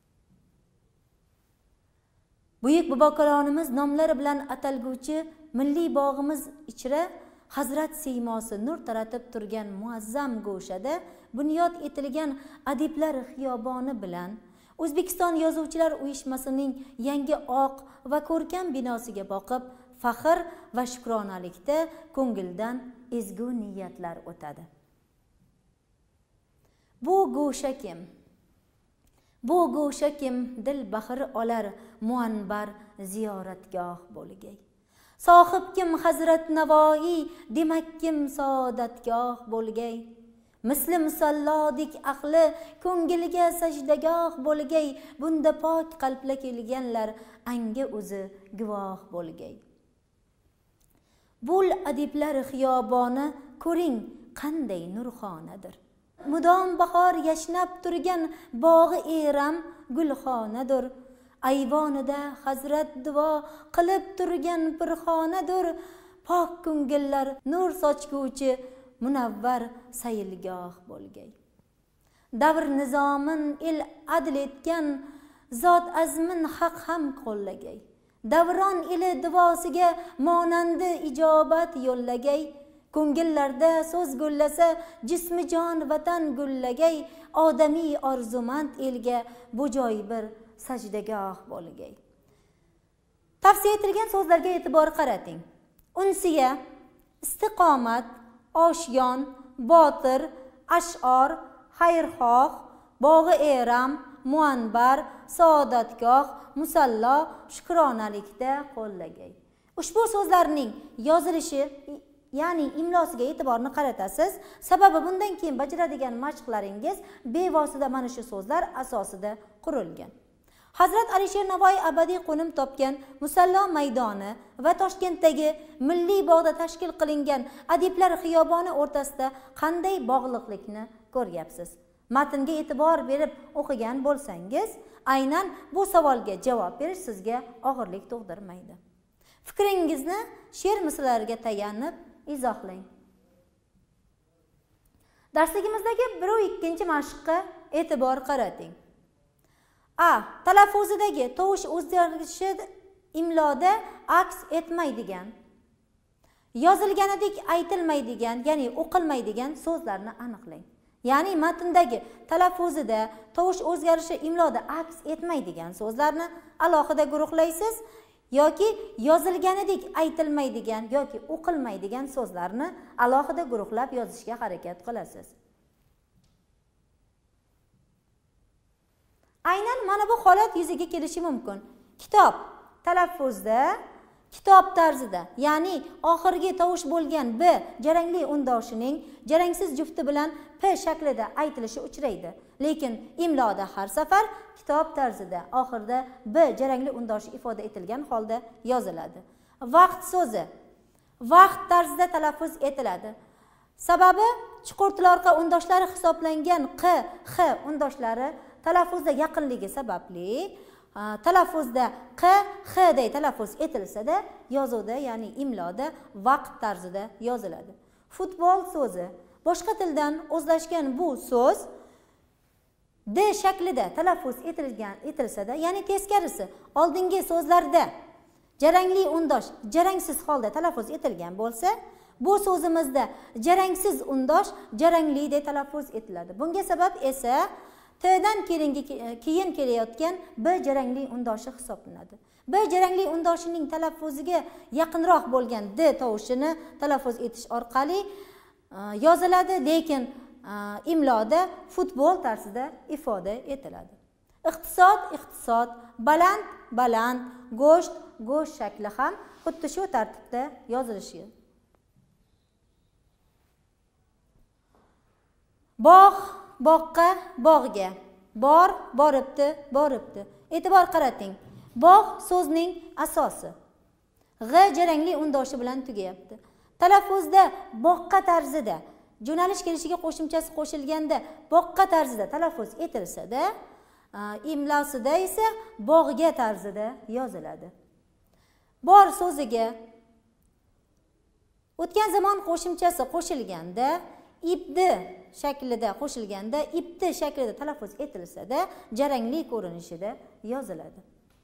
Buyuk bobokalonimiz nomlari bilan atalguvchi milliy bog'imiz ichra Hazrat siymosi nur taratib turgan muazzam go'shada bunyod etilgan adiblar xiyoboni bilan O'zbekiston Yozuvchilar uyushmasining yangi oq va ko'rkam binosiga boqib, faxr va shukronalikda ko'ngildan ezgu niyatlar o'tadi. Bu go'sha kim? Bu go'sha kim dil bahri olar muanbar ziyoratgoh bo'lgay. Sohib kim Hazrat Navoiy demak kim saodatgoh bo'lgay. Misli musallodik ahli ko'ngilga sajdagoh bo'lgay. Bunda pok qalbla kelganlar anga o'zi guvoh bo'lgay. Bul adiblar xiyoboni ko'ring qanday nurxonadir. Mudom bahor yashnab turgan bog'i eram gulxonadir. Ayvonida Hazrat duo qilib turgan pirxonadir. Pok ko'ngillar nur sochguvchi munavvar sayilgoh bo'lgay. Davr nizomin el adl etgan zot azmin haq ham qo'llagay. Davron ili duosiga monandi ijobat yo'llagay. Ko'ngillarda so'z gullasa jismi jon vatan gullagay. Odamiy orzumand elga bu joy bir sajdagoh bo'lgay. Tavsiya etilgan so'zlarga e'tibor qarating. Unsiya, istiqomat, oshyon, botir, ash'or, xayrxoh, bog'i eram, muanbar, saodatgoh, musallo, shukronalikda qo'llagay. Ushbu so'zlarning yozilishi, ya'ni imlosiga e'tiborni qaratasiz. Sababi bundan keyin bajaradigan mashqlaringiz bevosita mana shu so'zlar asosida qurilgan. Hazrat Alisher Navoiy abadiy qo'nim topgan Musalla maydoni va Toshkentdagi Milliy bog'da tashkil qilingan Adiblar xiyoboni o'rtasida qanday bog'liqlikni ko'ryapsiz? Matnga e'tibor berib o'qigan bo'lsangiz, aynan bu savolga javob berish sizga og'irlik tug'dirmaydi. Fikringizni she'r mislariga tayanib izohlang. Darsligimizdagi bir va ikkinchi mashqqa e'tibor qarating. A. Talaffuzidagi tovush o'zgarishi imloda aks etmaydigan, yozilganidek aytilmaydigan, ya'ni o'qilmaydigan so'zlarni aniqlang. Ya'ni matndagi talaffuzida tovush o'zgarishi imloda aks etmaydigan so'zlarni alohida guruhlaysiz yoki yozilganidek aytilmaydigan yoki o'qilmaydigan so'zlarni alohida guruhlab yozishga harakat qilasiz. Aynan mana bu holat yuzaga kelishi mumkin. Kitob talaffuzda, kitob tarzida, ya'ni oxirgi tovush bo'lgan b jarangli undoshining jarangsiz jufti bilan p shaklida aytilishi uchraydi. Lekin imloda har safar kitob tarzida oxirida b jarangli undoshi ifoda etilgan holda yoziladi. Vaqt so'zi vaqt tarzida talaffuz etiladi. Sababi chuqurtilorqa undoshlari hisoblangan q, x undoshlari talaffuzda yaqinligi sababli talaffuzda q, x day talaffuz etilsa-da, yozuvda, ya'ni imloda vaqt tarzida yoziladi. Futbol so'zi boshqa tildan o'zlashgan bu so'z d shaklida talaffuz etilgan etilsa-da, ya'ni teskarisi oldingi so'zlarda jarangli undosh jarangsiz holda talaffuz etilgan bo'lsa, bu so'zimizda jarangsiz undosh jarangli deb talaffuz etiladi. Bunga sabab esa T'dan keyin kelayotgan b jarangli undoshi hisoblanadi. B jarangli undoshining talaffuziga yaqinroq bo'lgan d tovushini talaffuz etish orqali yoziladi, lekin imloda futbol tarzida ifoda etiladi. Iqtisod iqtisod, baland baland, go'sht go'sht shakli ham xuddi shu tartibda yozilishi. Bog' boqqa bog'ga, bor boribdi boribdi. E'tibor qarating. Bog' so'zning asosi. G jarangli undoshi bilan tugayapti. Talaffuzda boqqa tarzida jo'nalish kelishiga qo'shimchasi qo'shilganda boqqa tarzida talaffuz etilsa-da, imlosida esa bog'ga tarzida yoziladi. Bor so'ziga o'tgan zamon qo'shimchasi qo'shilganda ibdi shaklida qo'shilganda ibdi shaklida talaffuz etilsa-da, jarangli ko'rinishida yoziladi.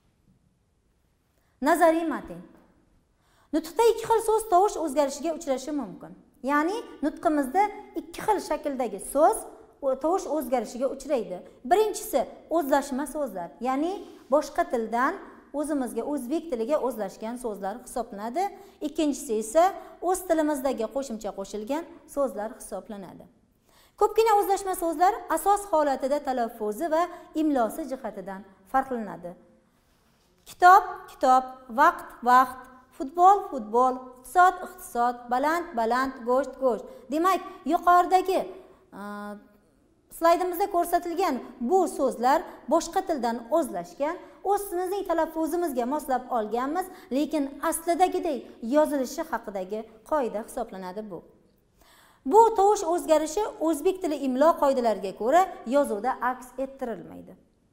Nazariy matn. Nutqda ikki xil so'z tovush o'zgarishiga uchrashi mumkin. Ya'ni nutqimizda ikki xil shakldagi so'z tovush o'zgarishiga uchraydi. Birinchisi o'zlashma so'zlar, ya'ni boshqa tildan o'zimizga o'zbek tiliga o'zlashgan so'zlar hisoblanadi. Ikkinchisi esa o'z tilimizdagi qo'shimcha qo'shilgan so'zlar hisoblanadi. Ko'pgina o'zlashma so'zlar asos holatida talaffuzi va imlosi jihatidan farqlanadi. Kitob kitob, vaqt vaqt, futbol futbol, iqtisod iqtisod, baland baland, go'sht go'sht. Demak, yuqoridagi slaydimizda ko'rsatilgan bu so'zlar boshqa tildan o'zlashgan, o'zimizning talaffuzimizga moslab olganmiz, lekin aslidagidek yozilishi haqidagi qoida hisoblanadi bu. Bu tovush o'zgarishi o'zbek tili imlo qoidalariga ko'ra yozuvda aks ettirilmaydi.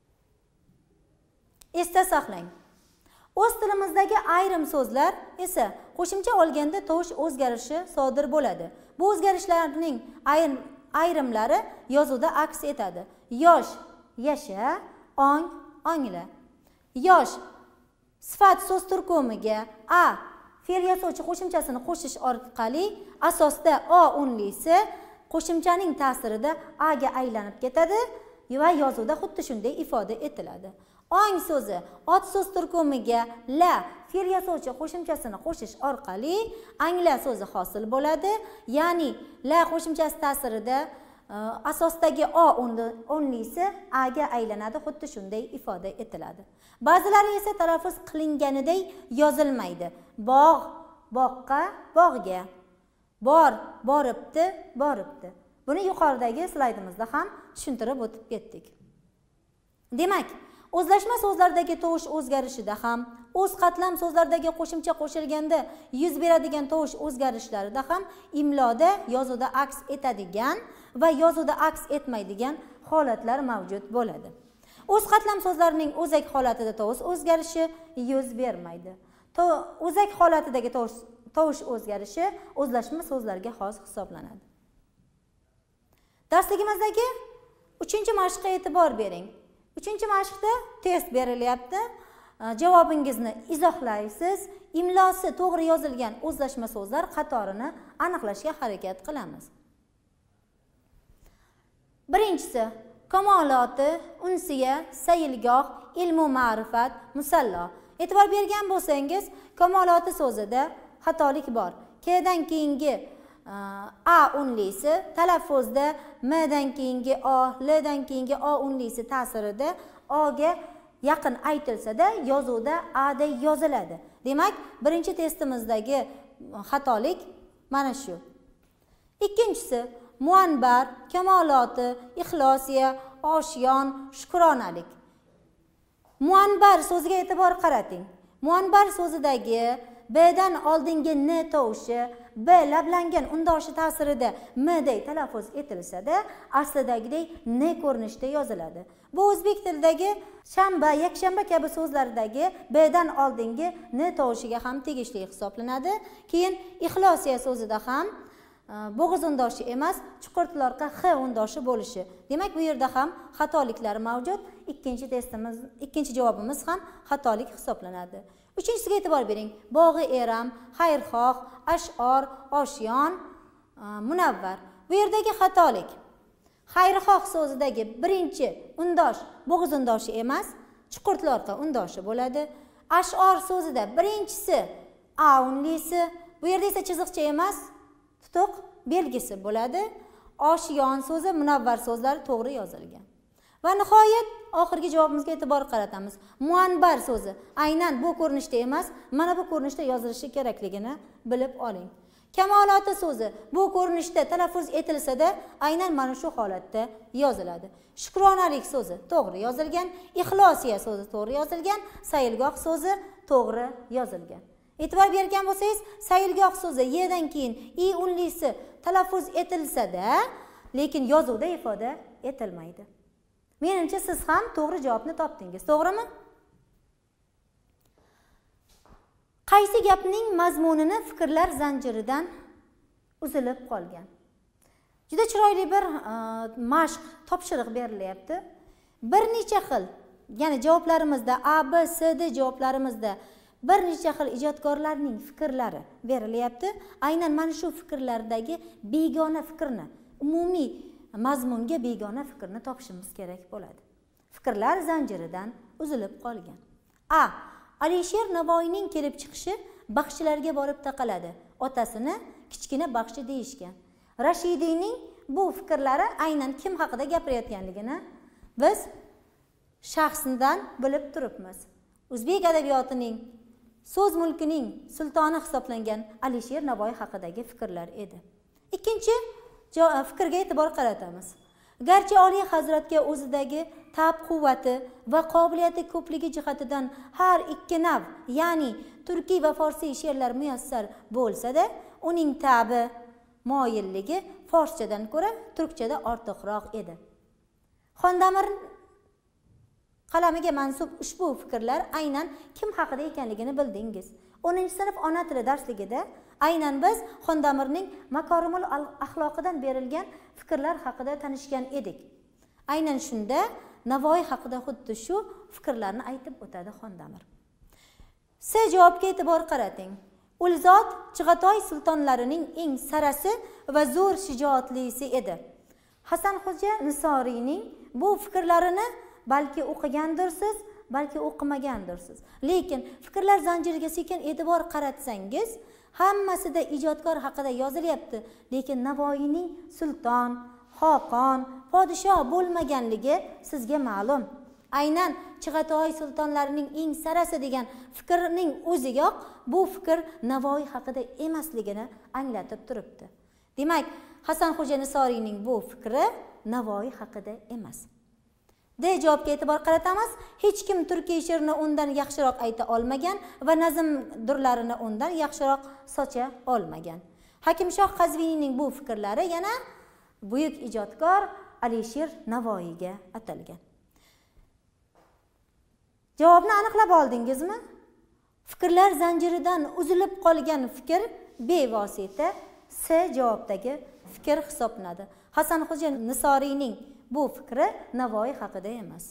Esda saqlang. O'z tilimizdagi ayrim so'zlar esa qo'shimcha olganda tovush o'zgarishi sodir bo'ladi. Bu o'zgarishlarning ayrim ayrimlari yozuvda aks etadi. Yosh, yasha, ong, ongla. Yosh sifat so'z turkumiga a fe'l yasovchi qo'shimchasini qo'shish orqali asosda o unlisi qo'shimchaning ta'sirida a ga aylanib ketadi va yozuvda xuddi shunday ifoda etiladi. Ong so'zi ot so'z turkumiga la fe'l yasovchi qo'shimchasini qo'shish orqali angla so'zi hosil bo'ladi. Ya'ni la qo'shimchasi ta'sirida asosdagi o unlisi a ga aylanadi, xuddi shunday ifoda etiladi. Ba'zilari esa talaffuz qilinganiday yozilmaydi. Bog' boqqa bog'ga, bor boribdi boribdi. Buni yuqoridagi slaydimizda ham tushuntirib o'tib ketdik. Demak, O'zlashma so'zlardagi tovush o'zgarishida ham, o'z qatlam so'zlardagi qo'shimcha qo'shilganda yuz beradigan tovush o'zgarishlarida ham imloda yozuvda aks etadigan va yozuvda aks etmaydigan holatlar mavjud bo'ladi. O'z qatlam so'zlarining o'zak holatida tovush o'zgarishi yuz bermaydi. O'zak holatidagi tovush tovush o'zgarishi o'zlashma so'zlarga xos hisoblanadi. Darsligimizdagi uchinchi mashqqa e'tibor bering. uchinchi mashqda test berilyapti. Javobingizni izohlaysiz. Imlosi to'g'ri yozilgan o'zlashma so'zlar qatorini aniqlashga harakat qilamiz. Birinchisi kamoloti, unsiya, sayilgoh, ilmu ma'rifat, musallo. E'tibor bergan bo'lsangiz, kamoloti so'zida xatolik bor. K'dan keyingi a unlisi talaffuzda, m'dan keyingi o, l'dan keyingi o unlisi ta'sirida o'ga yaqin aytilsa-da, yozuvda a da yoziladi. Demak, birinchi testimizdagi xatolik mana shu. Ikkinchisi muanbar, kamoloti, ixlosiya, oshiyon, shukronalik. Muanbar so'ziga e'tibor qarating. Muanbar so'zidagi b'dan oldingi n tovushi b lablangan undoshi ta'sirida m'day talaffuz etilsa-da, aslidagidek n ko'rinishda yoziladi. Bu o'zbek tilidagi shanba, yakshanba kabi so'zlardagi b'dan oldingi n tovushiga ham tegishli hisoblanadi. Keyin ixlosiya so'zida ham bo'g'iz undoshi emas, chuqurtloqqa x undoshi bo'lishi. Demak, bu yerda ham xatoliklar mavjud. Ikkinchi testimiz, ikkinchi javobimiz ham xatolik hisoblanadi. Uchinchisiga e'tibor bering. Bog'i eram, xayrxoh, ash'or, oshiyon, munavvar. Bu yerdagi xatolik. Xayrxoh so'zidagi birinchi undosh bo'g'iz undoshi emas, chuqurtloqqa undoshi bo'ladi. Ash'or so'zida birinchisi a unlisi, bu yerda esa chiziqcha emas, tutuq belgisi bo'ladi. Oshiyon so'zi munavvar so'zlar to'g'ri yozilgan. Va nihoyat oxirgi javobimizga e'tibor qaratamiz. Muanbar so'zi aynan bu ko'rinishda emas, mana bu ko'rinishda yozilishi kerakligini bilib oling. Kamoloti so'zi bu ko'rinishda talaffuz etilsa-da, aynan mana shu holatda yoziladi. Shukronalik so'zi to'g'ri yozilgan, ixlosiya so'zi to'g'ri yozilgan, sayilgoh so'zi to'g'ri yozilgan. E'tibor bergan bo'lsangiz, sayilgoh so'zi y'dan keyin i unlisi talaffuz etilsa-da, lekin yozuvda ifoda etilmaydi. Menimcha siz ham to'g'ri javobni topdingiz, to'g'rimi? Qaysi gapning mazmunini fikrlar zanjiridan uzilib qolgan? Juda chiroyli bir mashq, topshiriq berilyapti. Bir necha xil, ya'ni javoblarimizda A, B, C, D javoblarimizda bir necha xil ijodkorlarning fikrlari berilyapti. Aynan mana shu fikrlardagi begona fikrni, umumiy mazmunga begona fikrni topishimiz kerak bo'ladi. Fikrlar zanjiridan uzilib qolgan. A. Alisher Navoiyning kelib chiqishi baxshilarga borib taqaladi. Otasini kichkina baxshi deyishgan. Rashidiyning bu fikrlari aynan kim haqida gapirayotganligini biz shaxsidan bilib turibmiz. O'zbek adabiyotining so'z mulkining sultoni hisoblangan Alisher Navoiy haqidagi fikrlar edi. Ikkinchi fikrga e'tibor qaratamiz. Garchi Oliy Hazratga o'zidagi ta'b quvvati va qobiliyati ko'pligi jihatidan har ikki nav, ya'ni turkiy va forsiy she'rlar muyassar bo'lsa-da, uning ta'bi, moyilligi forschadan ko'ra turkchada ortiqroq edi. Xondamir qalamiga mansub ushbu fikrlar aynan kim haqida ekanligini bildingiz. o'ninchi sinf ona tili darsligida aynan biz Xondamirning Makorimul axloqidan berilgan fikrlar haqida tanishgan edik. Aynan shunda Navoiy haqida xuddi shu fikrlarni aytib o'tadi Xondamir. C javobga e'tibor qarating. Ulzot Chig'atoy sultonlarining eng sarasi va zo'r shijoatlisi edi. Hasanxo'ja Nisoriyning bu fikrlarini balki o'qigandirsiz, balki o'qimagandirsiz. Lekin fikrlar zanjiriga sekin e'tibor qaratsangiz, hammasida ijodkor haqida yozilyapti, lekin Navoiyning sulton, xoqon, podshoh bo'lmaganligi sizga ma'lum. Aynan Chig'atoy sultonlarining eng sarasi degan fikrning o'ziyoq bu fikr Navoiy haqida emasligini anglatib turibdi. Demak, Hasanxo'ja Nisoriyning bu fikri Navoiy haqida emas. D javobga e'tibor qaratamiz. Hech kim turkiy she'rni undan yaxshiroq ayta olmagan va nazm durlarini undan yaxshiroq socha olmagan. Hakimshoh Qazviniyning bu fikrlari yana buyuk ijodkor Alisher Navoiyga atalgan. Javobni aniqlab oldingizmi? Fikrlar zanjiridan uzilib qolgan fikr bevosita C javobdagi fikr hisoblanadi. Hasanxo'ja Nisoriyning bu fikri Navoiy haqida emas.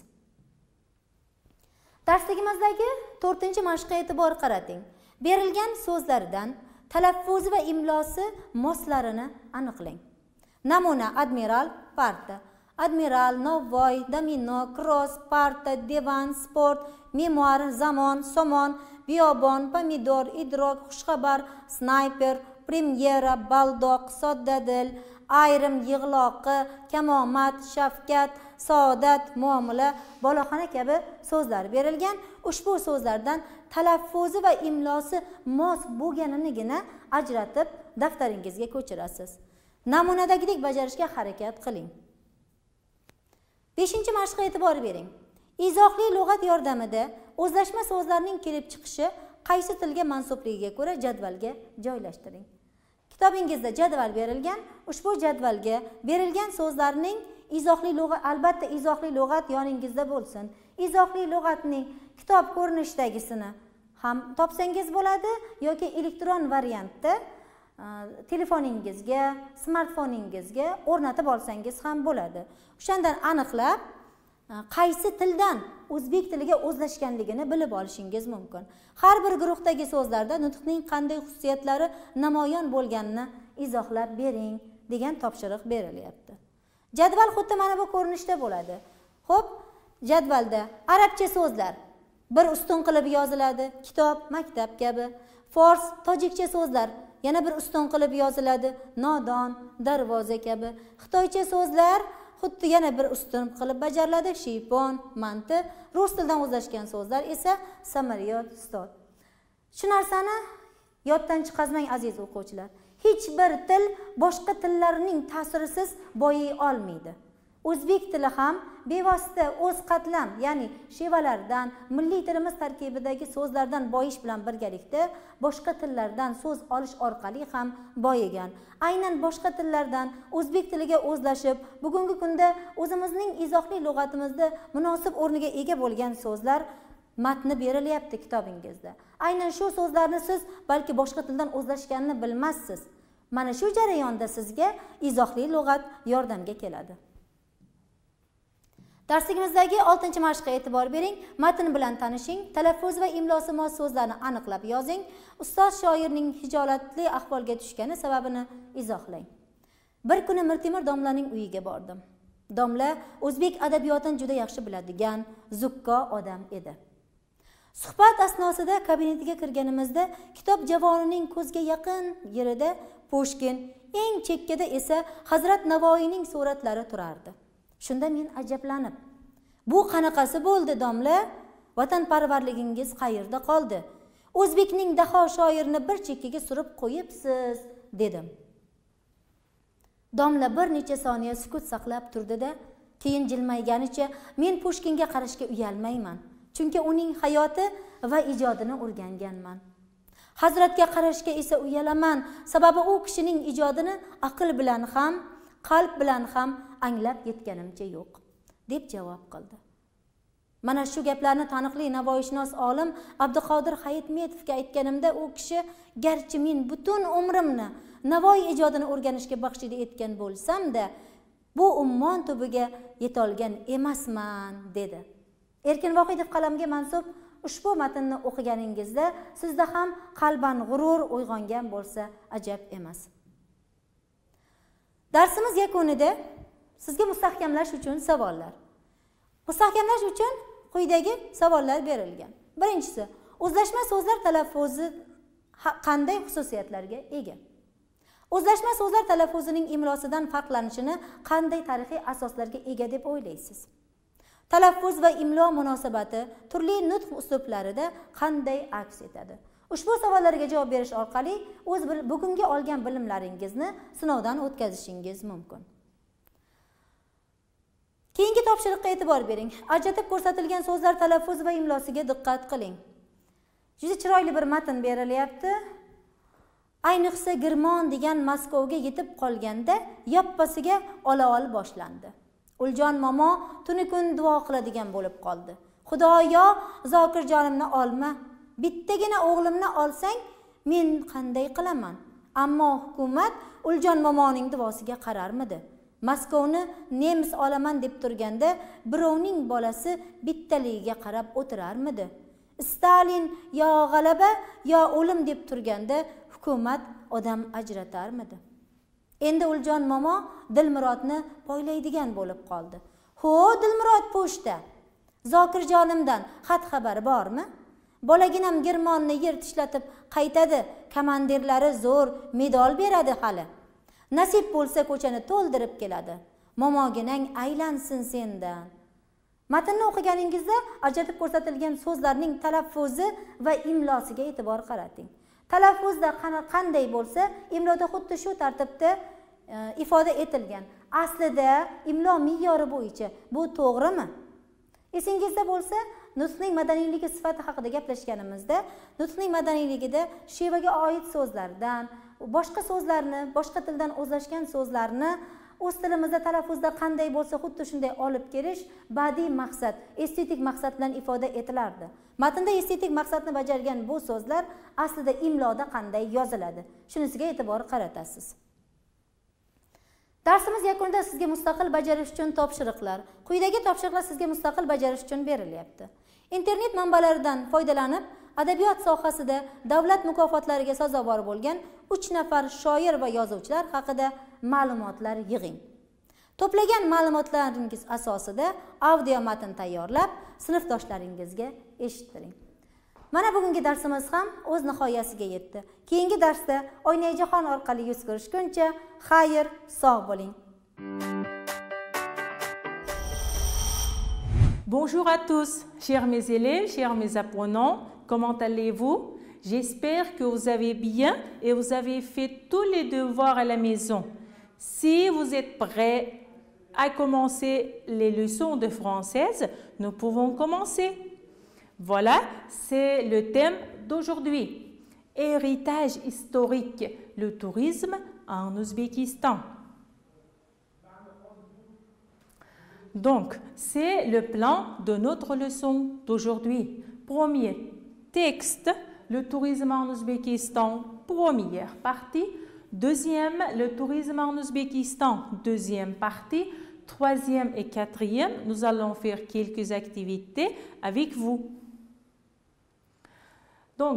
Darsligimizdagi to'rtinchi mashqqa e'tibor qarating. Berilgan so'zlardan talaffuzi va imlosi moslarini aniqlang. Namuna: admiral, parta. Admiral, novvoy, domino, cross, parta, divan, sport, memuar, zamon, somon, biyobon, pomidor, idrok, xushxabar, snayper, premyera, baldoq, soddadil, ayrim, yig'loqi, kamomat, shafkat, saodat, muomala, boloxona kabi so'zlar berilgan. Ushbu so'zlardan talaffuzi va imlosi mos bo'lganligini ajratib daftaringizga ko'chirasiz. Namunadagidek bajarishga harakat qiling. beshinchi mashqqa e'tibor bering. Izohli lug'at yordamida o'zlashma so'zlarning kelib chiqishi qaysi tilga mansubligiga ko'ra jadvalga joylashtiring. Kitobingizda jadval berilgan. Ushbu jadvalga berilgan so'zlarning izohli lug'at, albatta izohli lug'at yoningizda bo'lsin. Izohli lug'atning kitob ko'rinishdagisini ham topsangiz bo'ladi yoki elektron variantda telefoningizga, smartfoningizga o'rnatib olsangiz ham bo'ladi. O'shandan aniqlab qaysi tildan o'zbek tiliga o'zlashganligini bilib olishingiz mumkin. Har bir guruhdagi so'zlarda nutqning qanday xususiyatlari namoyon bo'lganini izohlab bering degan topshiriq berilyapti. Jadval xuddi mana bu ko'rinishda bo'ladi. Xo'p, jadvalda arabcha so'zlar bir ustun qilib yoziladi, kitob, maktab kabi. Fors, tojikcha so'zlar yana bir ustun qilib yoziladi, nodon, darvoza kabi. Xitoycha so'zlar xuddi yana bir ustun qilib bajariladi, shiypon, manti. Rus tilidan o'zlashgan so'zlar esa samolyot, stol. Shu narsani yoddan chiqazmang aziz o'quvchilar. Hech bir til boshqa tillarning ta'sirisiz boyiy olmaydi. O'zbek tili ham bevosita o'z qatlam, ya'ni shevalardan, milliy tilimiz tarkibidagi so'zlardan boyish bilan birgalikda boshqa tillardan so'z olish orqali ham boyigan. Aynan boshqa tillardan o'zbek tiliga o'zlashib, bugungi kunda o'zimizning izohli lug'atimizda munosib o'rniga ega bo'lgan so'zlar matni berilyapti kitobingizda. Aynan shu so'zlarni siz balki boshqa tildan o'zlashganini bilmassiz. Mana shu jarayonda sizga izohli lug'at yordamga keladi. Darsligimizdagi oltinchi mashqqa e'tibor bering. Matn bilan tanishing, talaffuz va imlosi mos so'zlarni aniqlab yozing. Ustoz shoirning hijolatli ahvolga tushgani sababini izohlang. Bir kuni Mirtemir domlaning uyiga bordim. Domla o'zbek adabiyotini juda yaxshi biladigan, zukko odam edi. Suhbat asnosida kabinetiga kirganimizda kitob javonining ko'zga yaqin yerida Pushkin, eng chekkada esa Hazrat Navoiyning suratlari turardi. Shunda men ajablanib, bu qanaqasi bo'ldi domla? Vatanparvarligingiz qayerda qoldi? O'zbekning daho shoirini bir chekkaga surib qo'yibsiz, dedim. Domla bir necha soniya sukut saqlab turdi-da, keyin jilmayganicha, men Pushkinga qarashga uyalmayman, chunki uning hayoti va ijodini o'rganganman. Hazratga qarashga esa uyalaman, sababi u kishining ijodini aql bilan ham, qalb bilan ham anglab yetganimcha yo'q, deb javob qildi. Mana shu gaplarni taniqli navoiyshunos olim Abduqodir Hayitmetovga aytganimda, u kishi garchi men butun umrimni Navoiy ijodini o'rganishga baxshida etgan bo'lsam-da, bu ummon tubiga yetolgan emasman, dedi. Erkin Vohidov qalamiga mansub ushbu matnni o'qiganingizda sizda ham qalban g'urur uyg'ongan bo'lsa ajab emas. Darsimiz yakunida sizga mustahkamlash uchun savollar. Mustahkamlash uchun quyidagi savollar berilgan. Birinchisi, o'zlashma so'zlar talaffuzi qanday xususiyatlarga ega? O'zlashma so'zlar talaffuzining imlosidan farqlanishini qanday tarixiy asoslarga ega deb o'ylaysiz? Talaffuz va imlo munosabati turli nutq uslublarida qanday aks etadi? Ushbu savollarga javob berish orqali o'z bugungi olgan bilimlaringizni sinovdan o'tkazishingiz mumkin. Keyingi topshiriqqa e'tibor bering. Ajratib ko'rsatilgan so'zlar talaffuz va imlosiga diqqat qiling. Juda chiroyli bir matn berilyapti. Ayniqsa Girmon degan Maskovga yetib qolganda yoppasiga olov boshlandi. Uljon momo tuni kun duo qiladigan bo'lib qoldi. Xudoyo, Zokirjonimni olma. Bittagina o'g'limni olsang, men qanday qilaman? Ammo hukumat Uljon momoning duosiga qararmidi. Maskovni nemis olaman deb turganda birovning bolasi bittaligiga qarab o'tirarmidi? Stalin yo g'alaba yo o'lim deb turganda hukumat odam ajratarmidi? Endi Uljon momo Dilmurodni poylaydigan bo'lib qoldi. Ho, Dilmurod pochta. Zokirjonimdan xat xabar bormi? Bolaginam Girmonni yer tishlatib qaytadi. Komandirlari zo'r medal beradi hali. Nasib bo'lsa ko'chani to'ldirib keladi. Momoginang aylansin sendan. Matnni o'qiganingizda ajratib ko'rsatilgan so'zlarning talaffuzi va imlosiga e'tibor qarating. Talaffuzda qanday bo'lsa, imloda xuddi shu tartibda e, ifoda etilgan. Aslida imlo me'yori bo'yicha bu to'g'rimi? Esingizda bo'lsa, nutqning madaniyligi sifati haqida gaplashganimizda, nutqning madaniyligida shevaga oid so'zlardan, boshqa so'zlarni, boshqa tildan o'zlashgan so'zlarni o'z tilimizda talaffuzda qanday bo'lsa xuddi shunday olib kelish badiiy maqsad, estetik maqsad bilan ifoda etilardi. Matnda estetik maqsadni bajargan bu so'zlar aslida imloda qanday yoziladi? Shunisiga e'tibor qaratasiz. Darsimiz yakunida sizga mustaqil bajarish uchun topshiriqlar. Quyidagi topshiriqlar sizga mustaqil bajarish uchun berilyapti. Internet manbalaridan foydalanib, adabiyot sohasida davlat mukofotlariga sazovor bo'lgan uch nafar shoir va yozuvchilar haqida ma'lumotlar yig'ing. To'plagan ma'lumotlaringiz asosida audio matn tayyorlab, sinfdoshlaringizga eshittiring. Mana bugungi darsimiz ham o'z nihoyasiga yetdi. Keyingi darsda Oynai jahon orqali yuz ko'rishguncha xayr, sog' bo'ling. Bonjour à tous, chers mes élèves, chers mes apprenants, comment allez-vous? J'espère que vous avez bien et vous avez fait tous les devoirs à la maison. Si vous êtes prêts à commencer les leçons de française, nous pouvons commencer. Voilà, c'est le thème d'aujourd'hui. Héritage historique, le tourisme en Ouzbékistan. Donc, c'est le plan de notre leçon d'aujourd'hui. Premier texte, le tourisme en Ouzbékistan, première partie. Deuxième, le tourisme en Ouzbékistan, deuxième partie. Troisième et quatrième, nous allons faire quelques activités avec vous. Donc,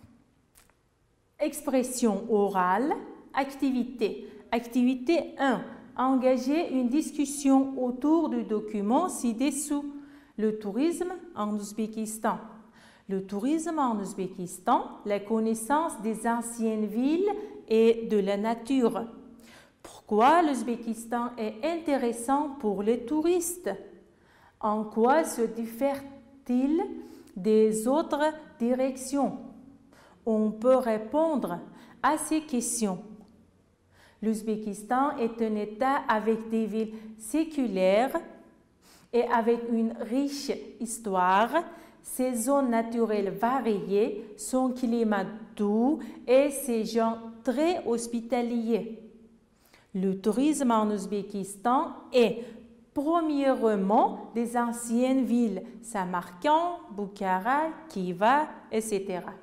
expression orale, activité. Activité un. Engager une discussion autour du document ci-dessous. Le tourisme en Ouzbékistan. Le tourisme en Ouzbékistan, la connaissance des anciennes villes et de la nature. Pourquoi l'Ouzbékistan est intéressant pour les touristes? En quoi se diffère-t-il des autres directions? On peut répondre à ces questions. L'Ouzbékistan est un État avec des villes séculaires et avec une riche histoire, ses zones naturelles variées, son climat doux et ses gens très hospitaliers. Le tourisme en Ouzbékistan est premièrement des anciennes villes, Samarkand, Bukhara, Khiva, et cetera.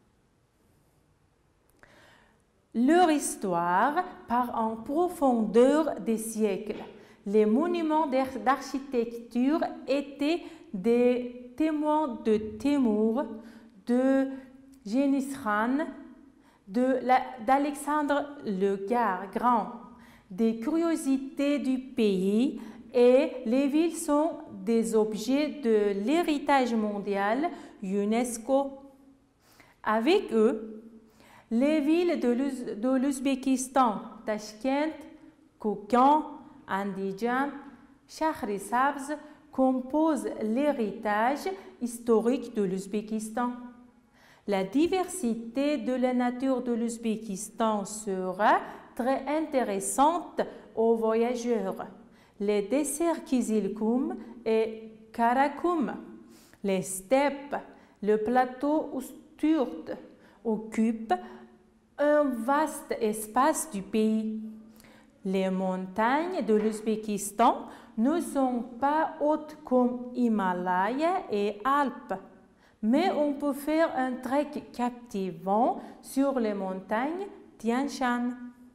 Leur histoire part en profondeur des siècles. Les monuments d'architecture étaient des témoins de Témour, de Gengis Khan, d'Alexandre le Grand, des curiosités du pays, et les villes sont des objets de l'héritage mondial UNESCO. Avec eux, les villes de l'Ouzbékistan, Tashkent, Kokand, Andijan, Shahrisabz composent l'héritage historique de l'Ouzbékistan. La diversité de la nature de l'Ouzbékistan sera très intéressante aux voyageurs. les desserts Kizilkum et Karakum, les steppes, le plateau Usturt occupent un vaste espace du pays. Les montagnes de l'Ouzbékistan ne sont pas hautes comme Himalaya et Alpes, mais on peut faire un trek captivant sur les montagnes Tian Shan.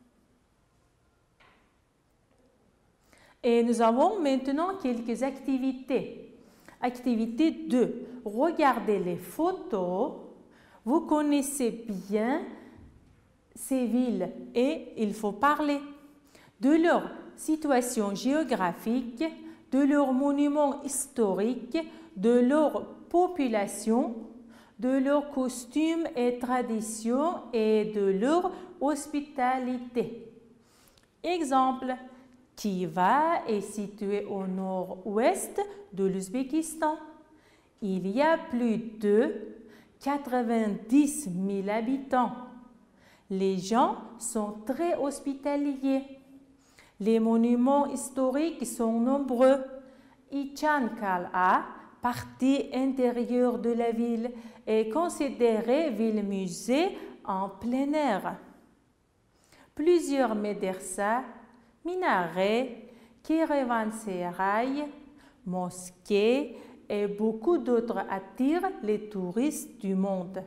Et nous avons maintenant quelques activités. Activité deux. Regardez les photos. Vous connaissez bien ces villes et il faut parler de leur situation géographique, de leurs monuments historiques, de leur population, de leurs costumes et traditions et de leur hospitalité. Exemple, Khiva est situé au nord-ouest de l'Ouzbékistan. Il y a plus de quatre-vingt-dix mille habitants. Les gens sont très hospitaliers. Les monuments historiques sont nombreux. Ichan Kal'a, partie intérieure de la ville, est considérée ville-musée en plein air. Plusieurs médersas, minarets, caravansérails, mosquées et beaucoup d'autres attirent les touristes du monde.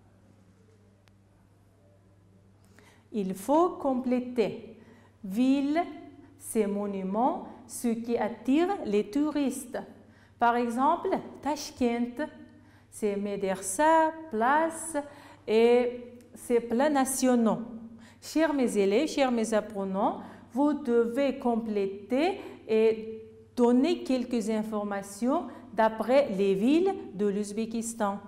Il faut compléter. Ville, ces monuments, ce qui attire les touristes. Par exemple, Tashkent, c'est médersas, places et c'est plats nationaux. Chers mes élèves, chers mes apprenants, vous devez compléter et donner quelques informations d'après les villes de l'Ouzbékistan.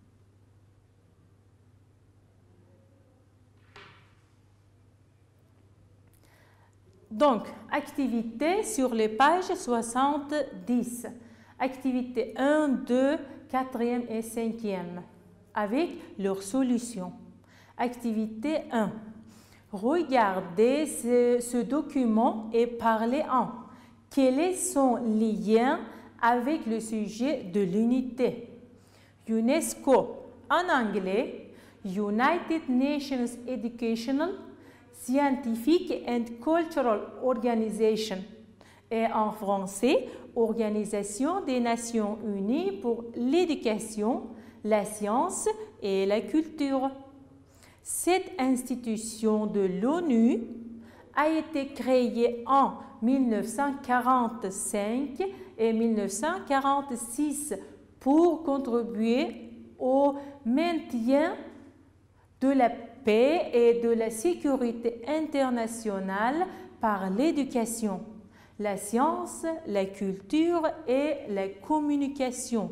Donc, activité sur les pages soixante-dix. Activité un, deux, quatrième et cinquième, avec leurs solutions. Activité un. Regardez ce, ce document et parlez-en. Quel est son lien avec le sujet de l'unité? UNESCO, en anglais, United Nations Educational, Scientific and Cultural Organization, et en français, Organisation des Nations Unies pour l'éducation, la science et la culture. Cette institution de l'ONU a été créée en mille neuf cent quarante-cinq et mille neuf cent quarante-six pour contribuer au maintien de la paix et de la sécurité internationale par l'éducation, la science, la culture et la communication.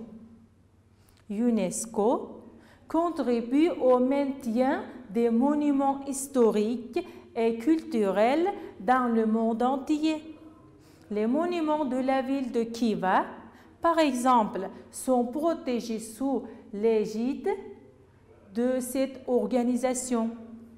UNESCO contribue au maintien des monuments historiques et culturels dans le monde entier. Les monuments de la ville de Khiva, par exemple, sont protégés sous l'égide de cette organisation.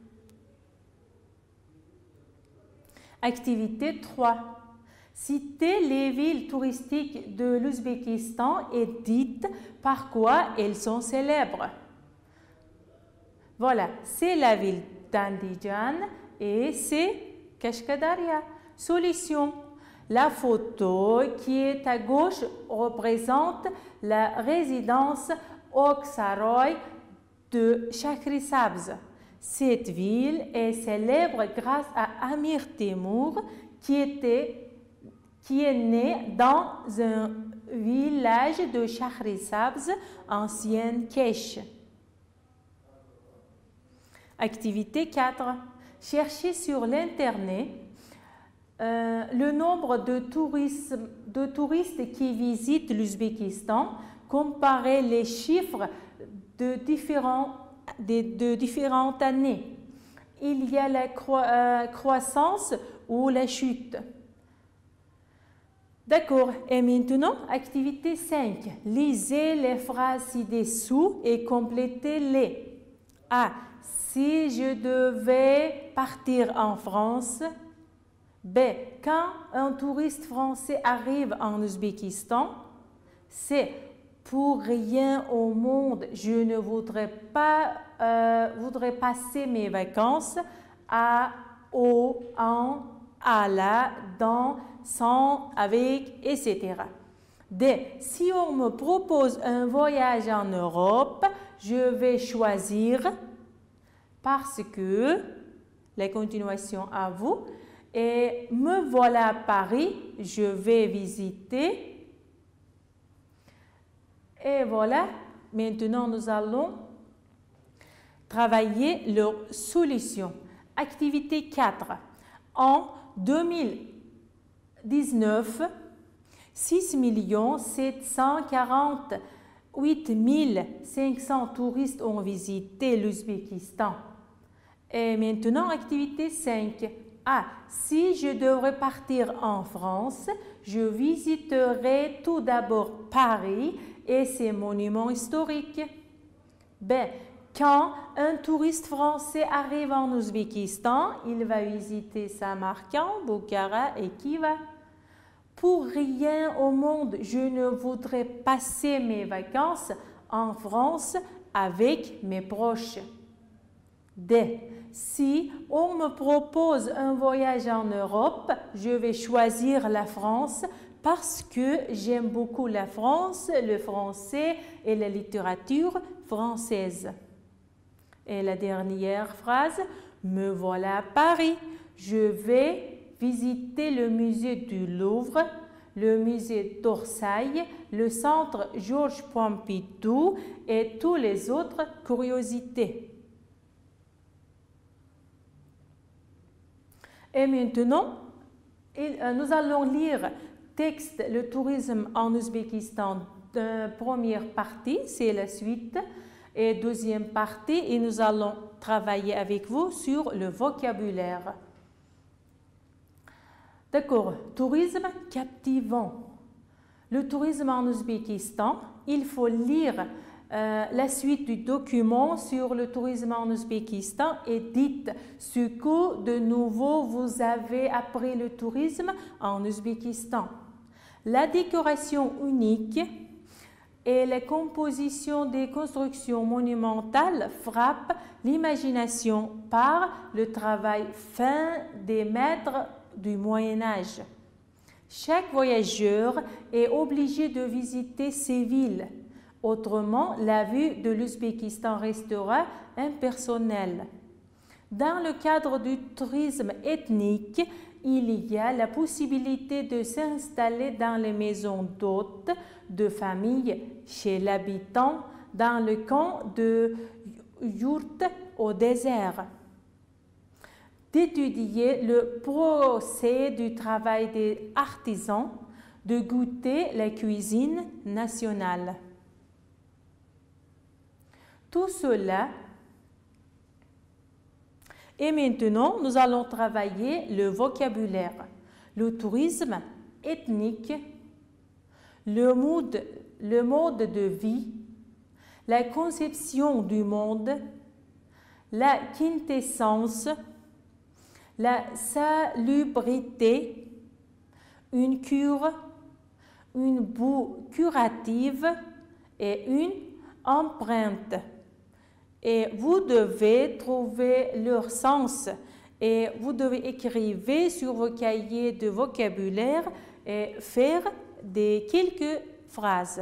Activité trois. Citez les villes touristiques de l'Ouzbékistan et dites par quoi elles sont célèbres. Voilà, c'est la ville d'Andijan et c'est Kashkadaria. Solution. La photo qui est à gauche représente la résidence Oksaroy de Shahrisabz. Cette ville est célèbre grâce à Amir Temur qui, était, qui est né dans un village de Shahrisabz, ancienne Kesh. Activité quatre. Cherchez sur l'Internet euh, le nombre de, tourisme, de touristes qui visitent l'Ouzbékistan, comparez les chiffres de, différents, de, de différentes années. Il y a la croi, euh, croissance ou la chute. D'accord. Et maintenant, activité cinq. Lisez les phrases ci-dessous et complétez-les. A. Si je devais partir en France. B. Quand un touriste français arrive en Ouzbékistan. C. Pour rien au monde, je ne voudrais pas euh, voudrais passer mes vacances à, au, en, à, la, dans, sans, avec, et cetera. D. Si on me propose un voyage en Europe, je vais choisir parce que, la continuation à vous, et me voilà à Paris, je vais visiter. Et voilà, maintenant nous allons travailler leur solution. Activité quatre. En deux mille dix-neuf, six millions sept cent quarante-huit mille cinq cents touristes ont visité l'Ouzbékistan. Et maintenant, activité cinq. Ah, si je devrais partir en France, je visiterai tout d'abord Paris et ses monuments historiques. B. Quand un touriste français arrive en Ouzbékistan, il va visiter Samarkand, Bukhara et Khiva. Pour rien au monde, je ne voudrais passer mes vacances en France avec mes proches. D. Si on me propose un voyage en Europe, je vais choisir la France parce que j'aime beaucoup la France, le français et la littérature française. Et la dernière phrase, me voilà à Paris. Je vais visiter le musée du Louvre, le musée d'Orsay, le centre Georges Pompidou et toutes les autres curiosités. Et maintenant, nous allons lire texte le tourisme en Ouzbékistan. De première partie, c'est la suite. Et deuxième partie, et nous allons travailler avec vous sur le vocabulaire. D'accord, tourisme captivant. Le tourisme en Ouzbékistan, il faut lire euh, la suite du document sur le tourisme en Ouzbékistan et dites ce que de nouveau vous avez appris le tourisme en Ouzbékistan. La décoration unique et la composition des constructions monumentales frappent l'imagination par le travail fin des maîtres du Moyen-Âge. Chaque voyageur est obligé de visiter ces villes. Autrement, la vue de l'Ouzbékistan restera impersonnelle. Dans le cadre du tourisme ethnique, il y a la possibilité de s'installer dans les maisons d'hôtes de famille chez l'habitant dans le camp de yourte au désert, d'étudier le procès du travail des artisans, de goûter la cuisine nationale. Tout cela. Et maintenant, nous allons travailler le vocabulaire, le tourisme ethnique, le mode, le mode de vie, la conception du monde, la quintessence, la salubrité, une cure, une boue curative et une empreinte. Et vous devez trouver leur sens et vous devez écrire sur vos cahiers de vocabulaire et faire des quelques phrases.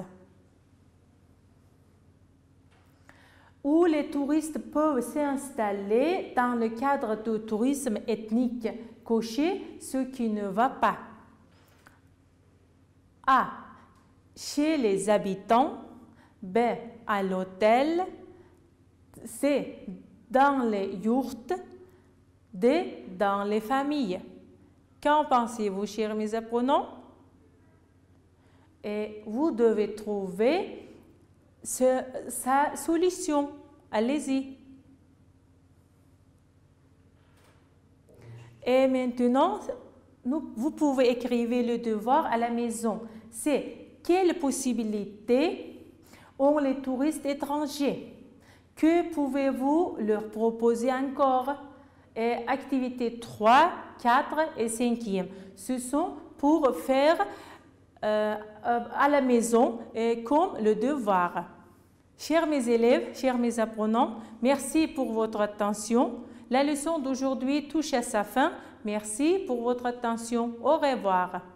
Où les touristes peuvent s'installer dans le cadre du tourisme ethnique. Cochez ce qui ne va pas. A. Chez les habitants. B. À l'hôtel. C. Dans les yourtes. D. Dans les familles. Qu'en pensez-vous, chers mes apprenants? Et vous devez trouver ce, sa solution. Allez-y. Et maintenant, nous, vous pouvez écrire le devoir à la maison. C'est quelles possibilités ont les touristes étrangers? Que pouvez-vous leur proposer encore? et activités trois, quatre et cinquième. Ce sont pour faire euh, à la maison et comme le devoir. Chers mes élèves, chers mes apprenants, merci pour votre attention. La leçon d'aujourd'hui touche à sa fin. Merci pour votre attention. Au revoir.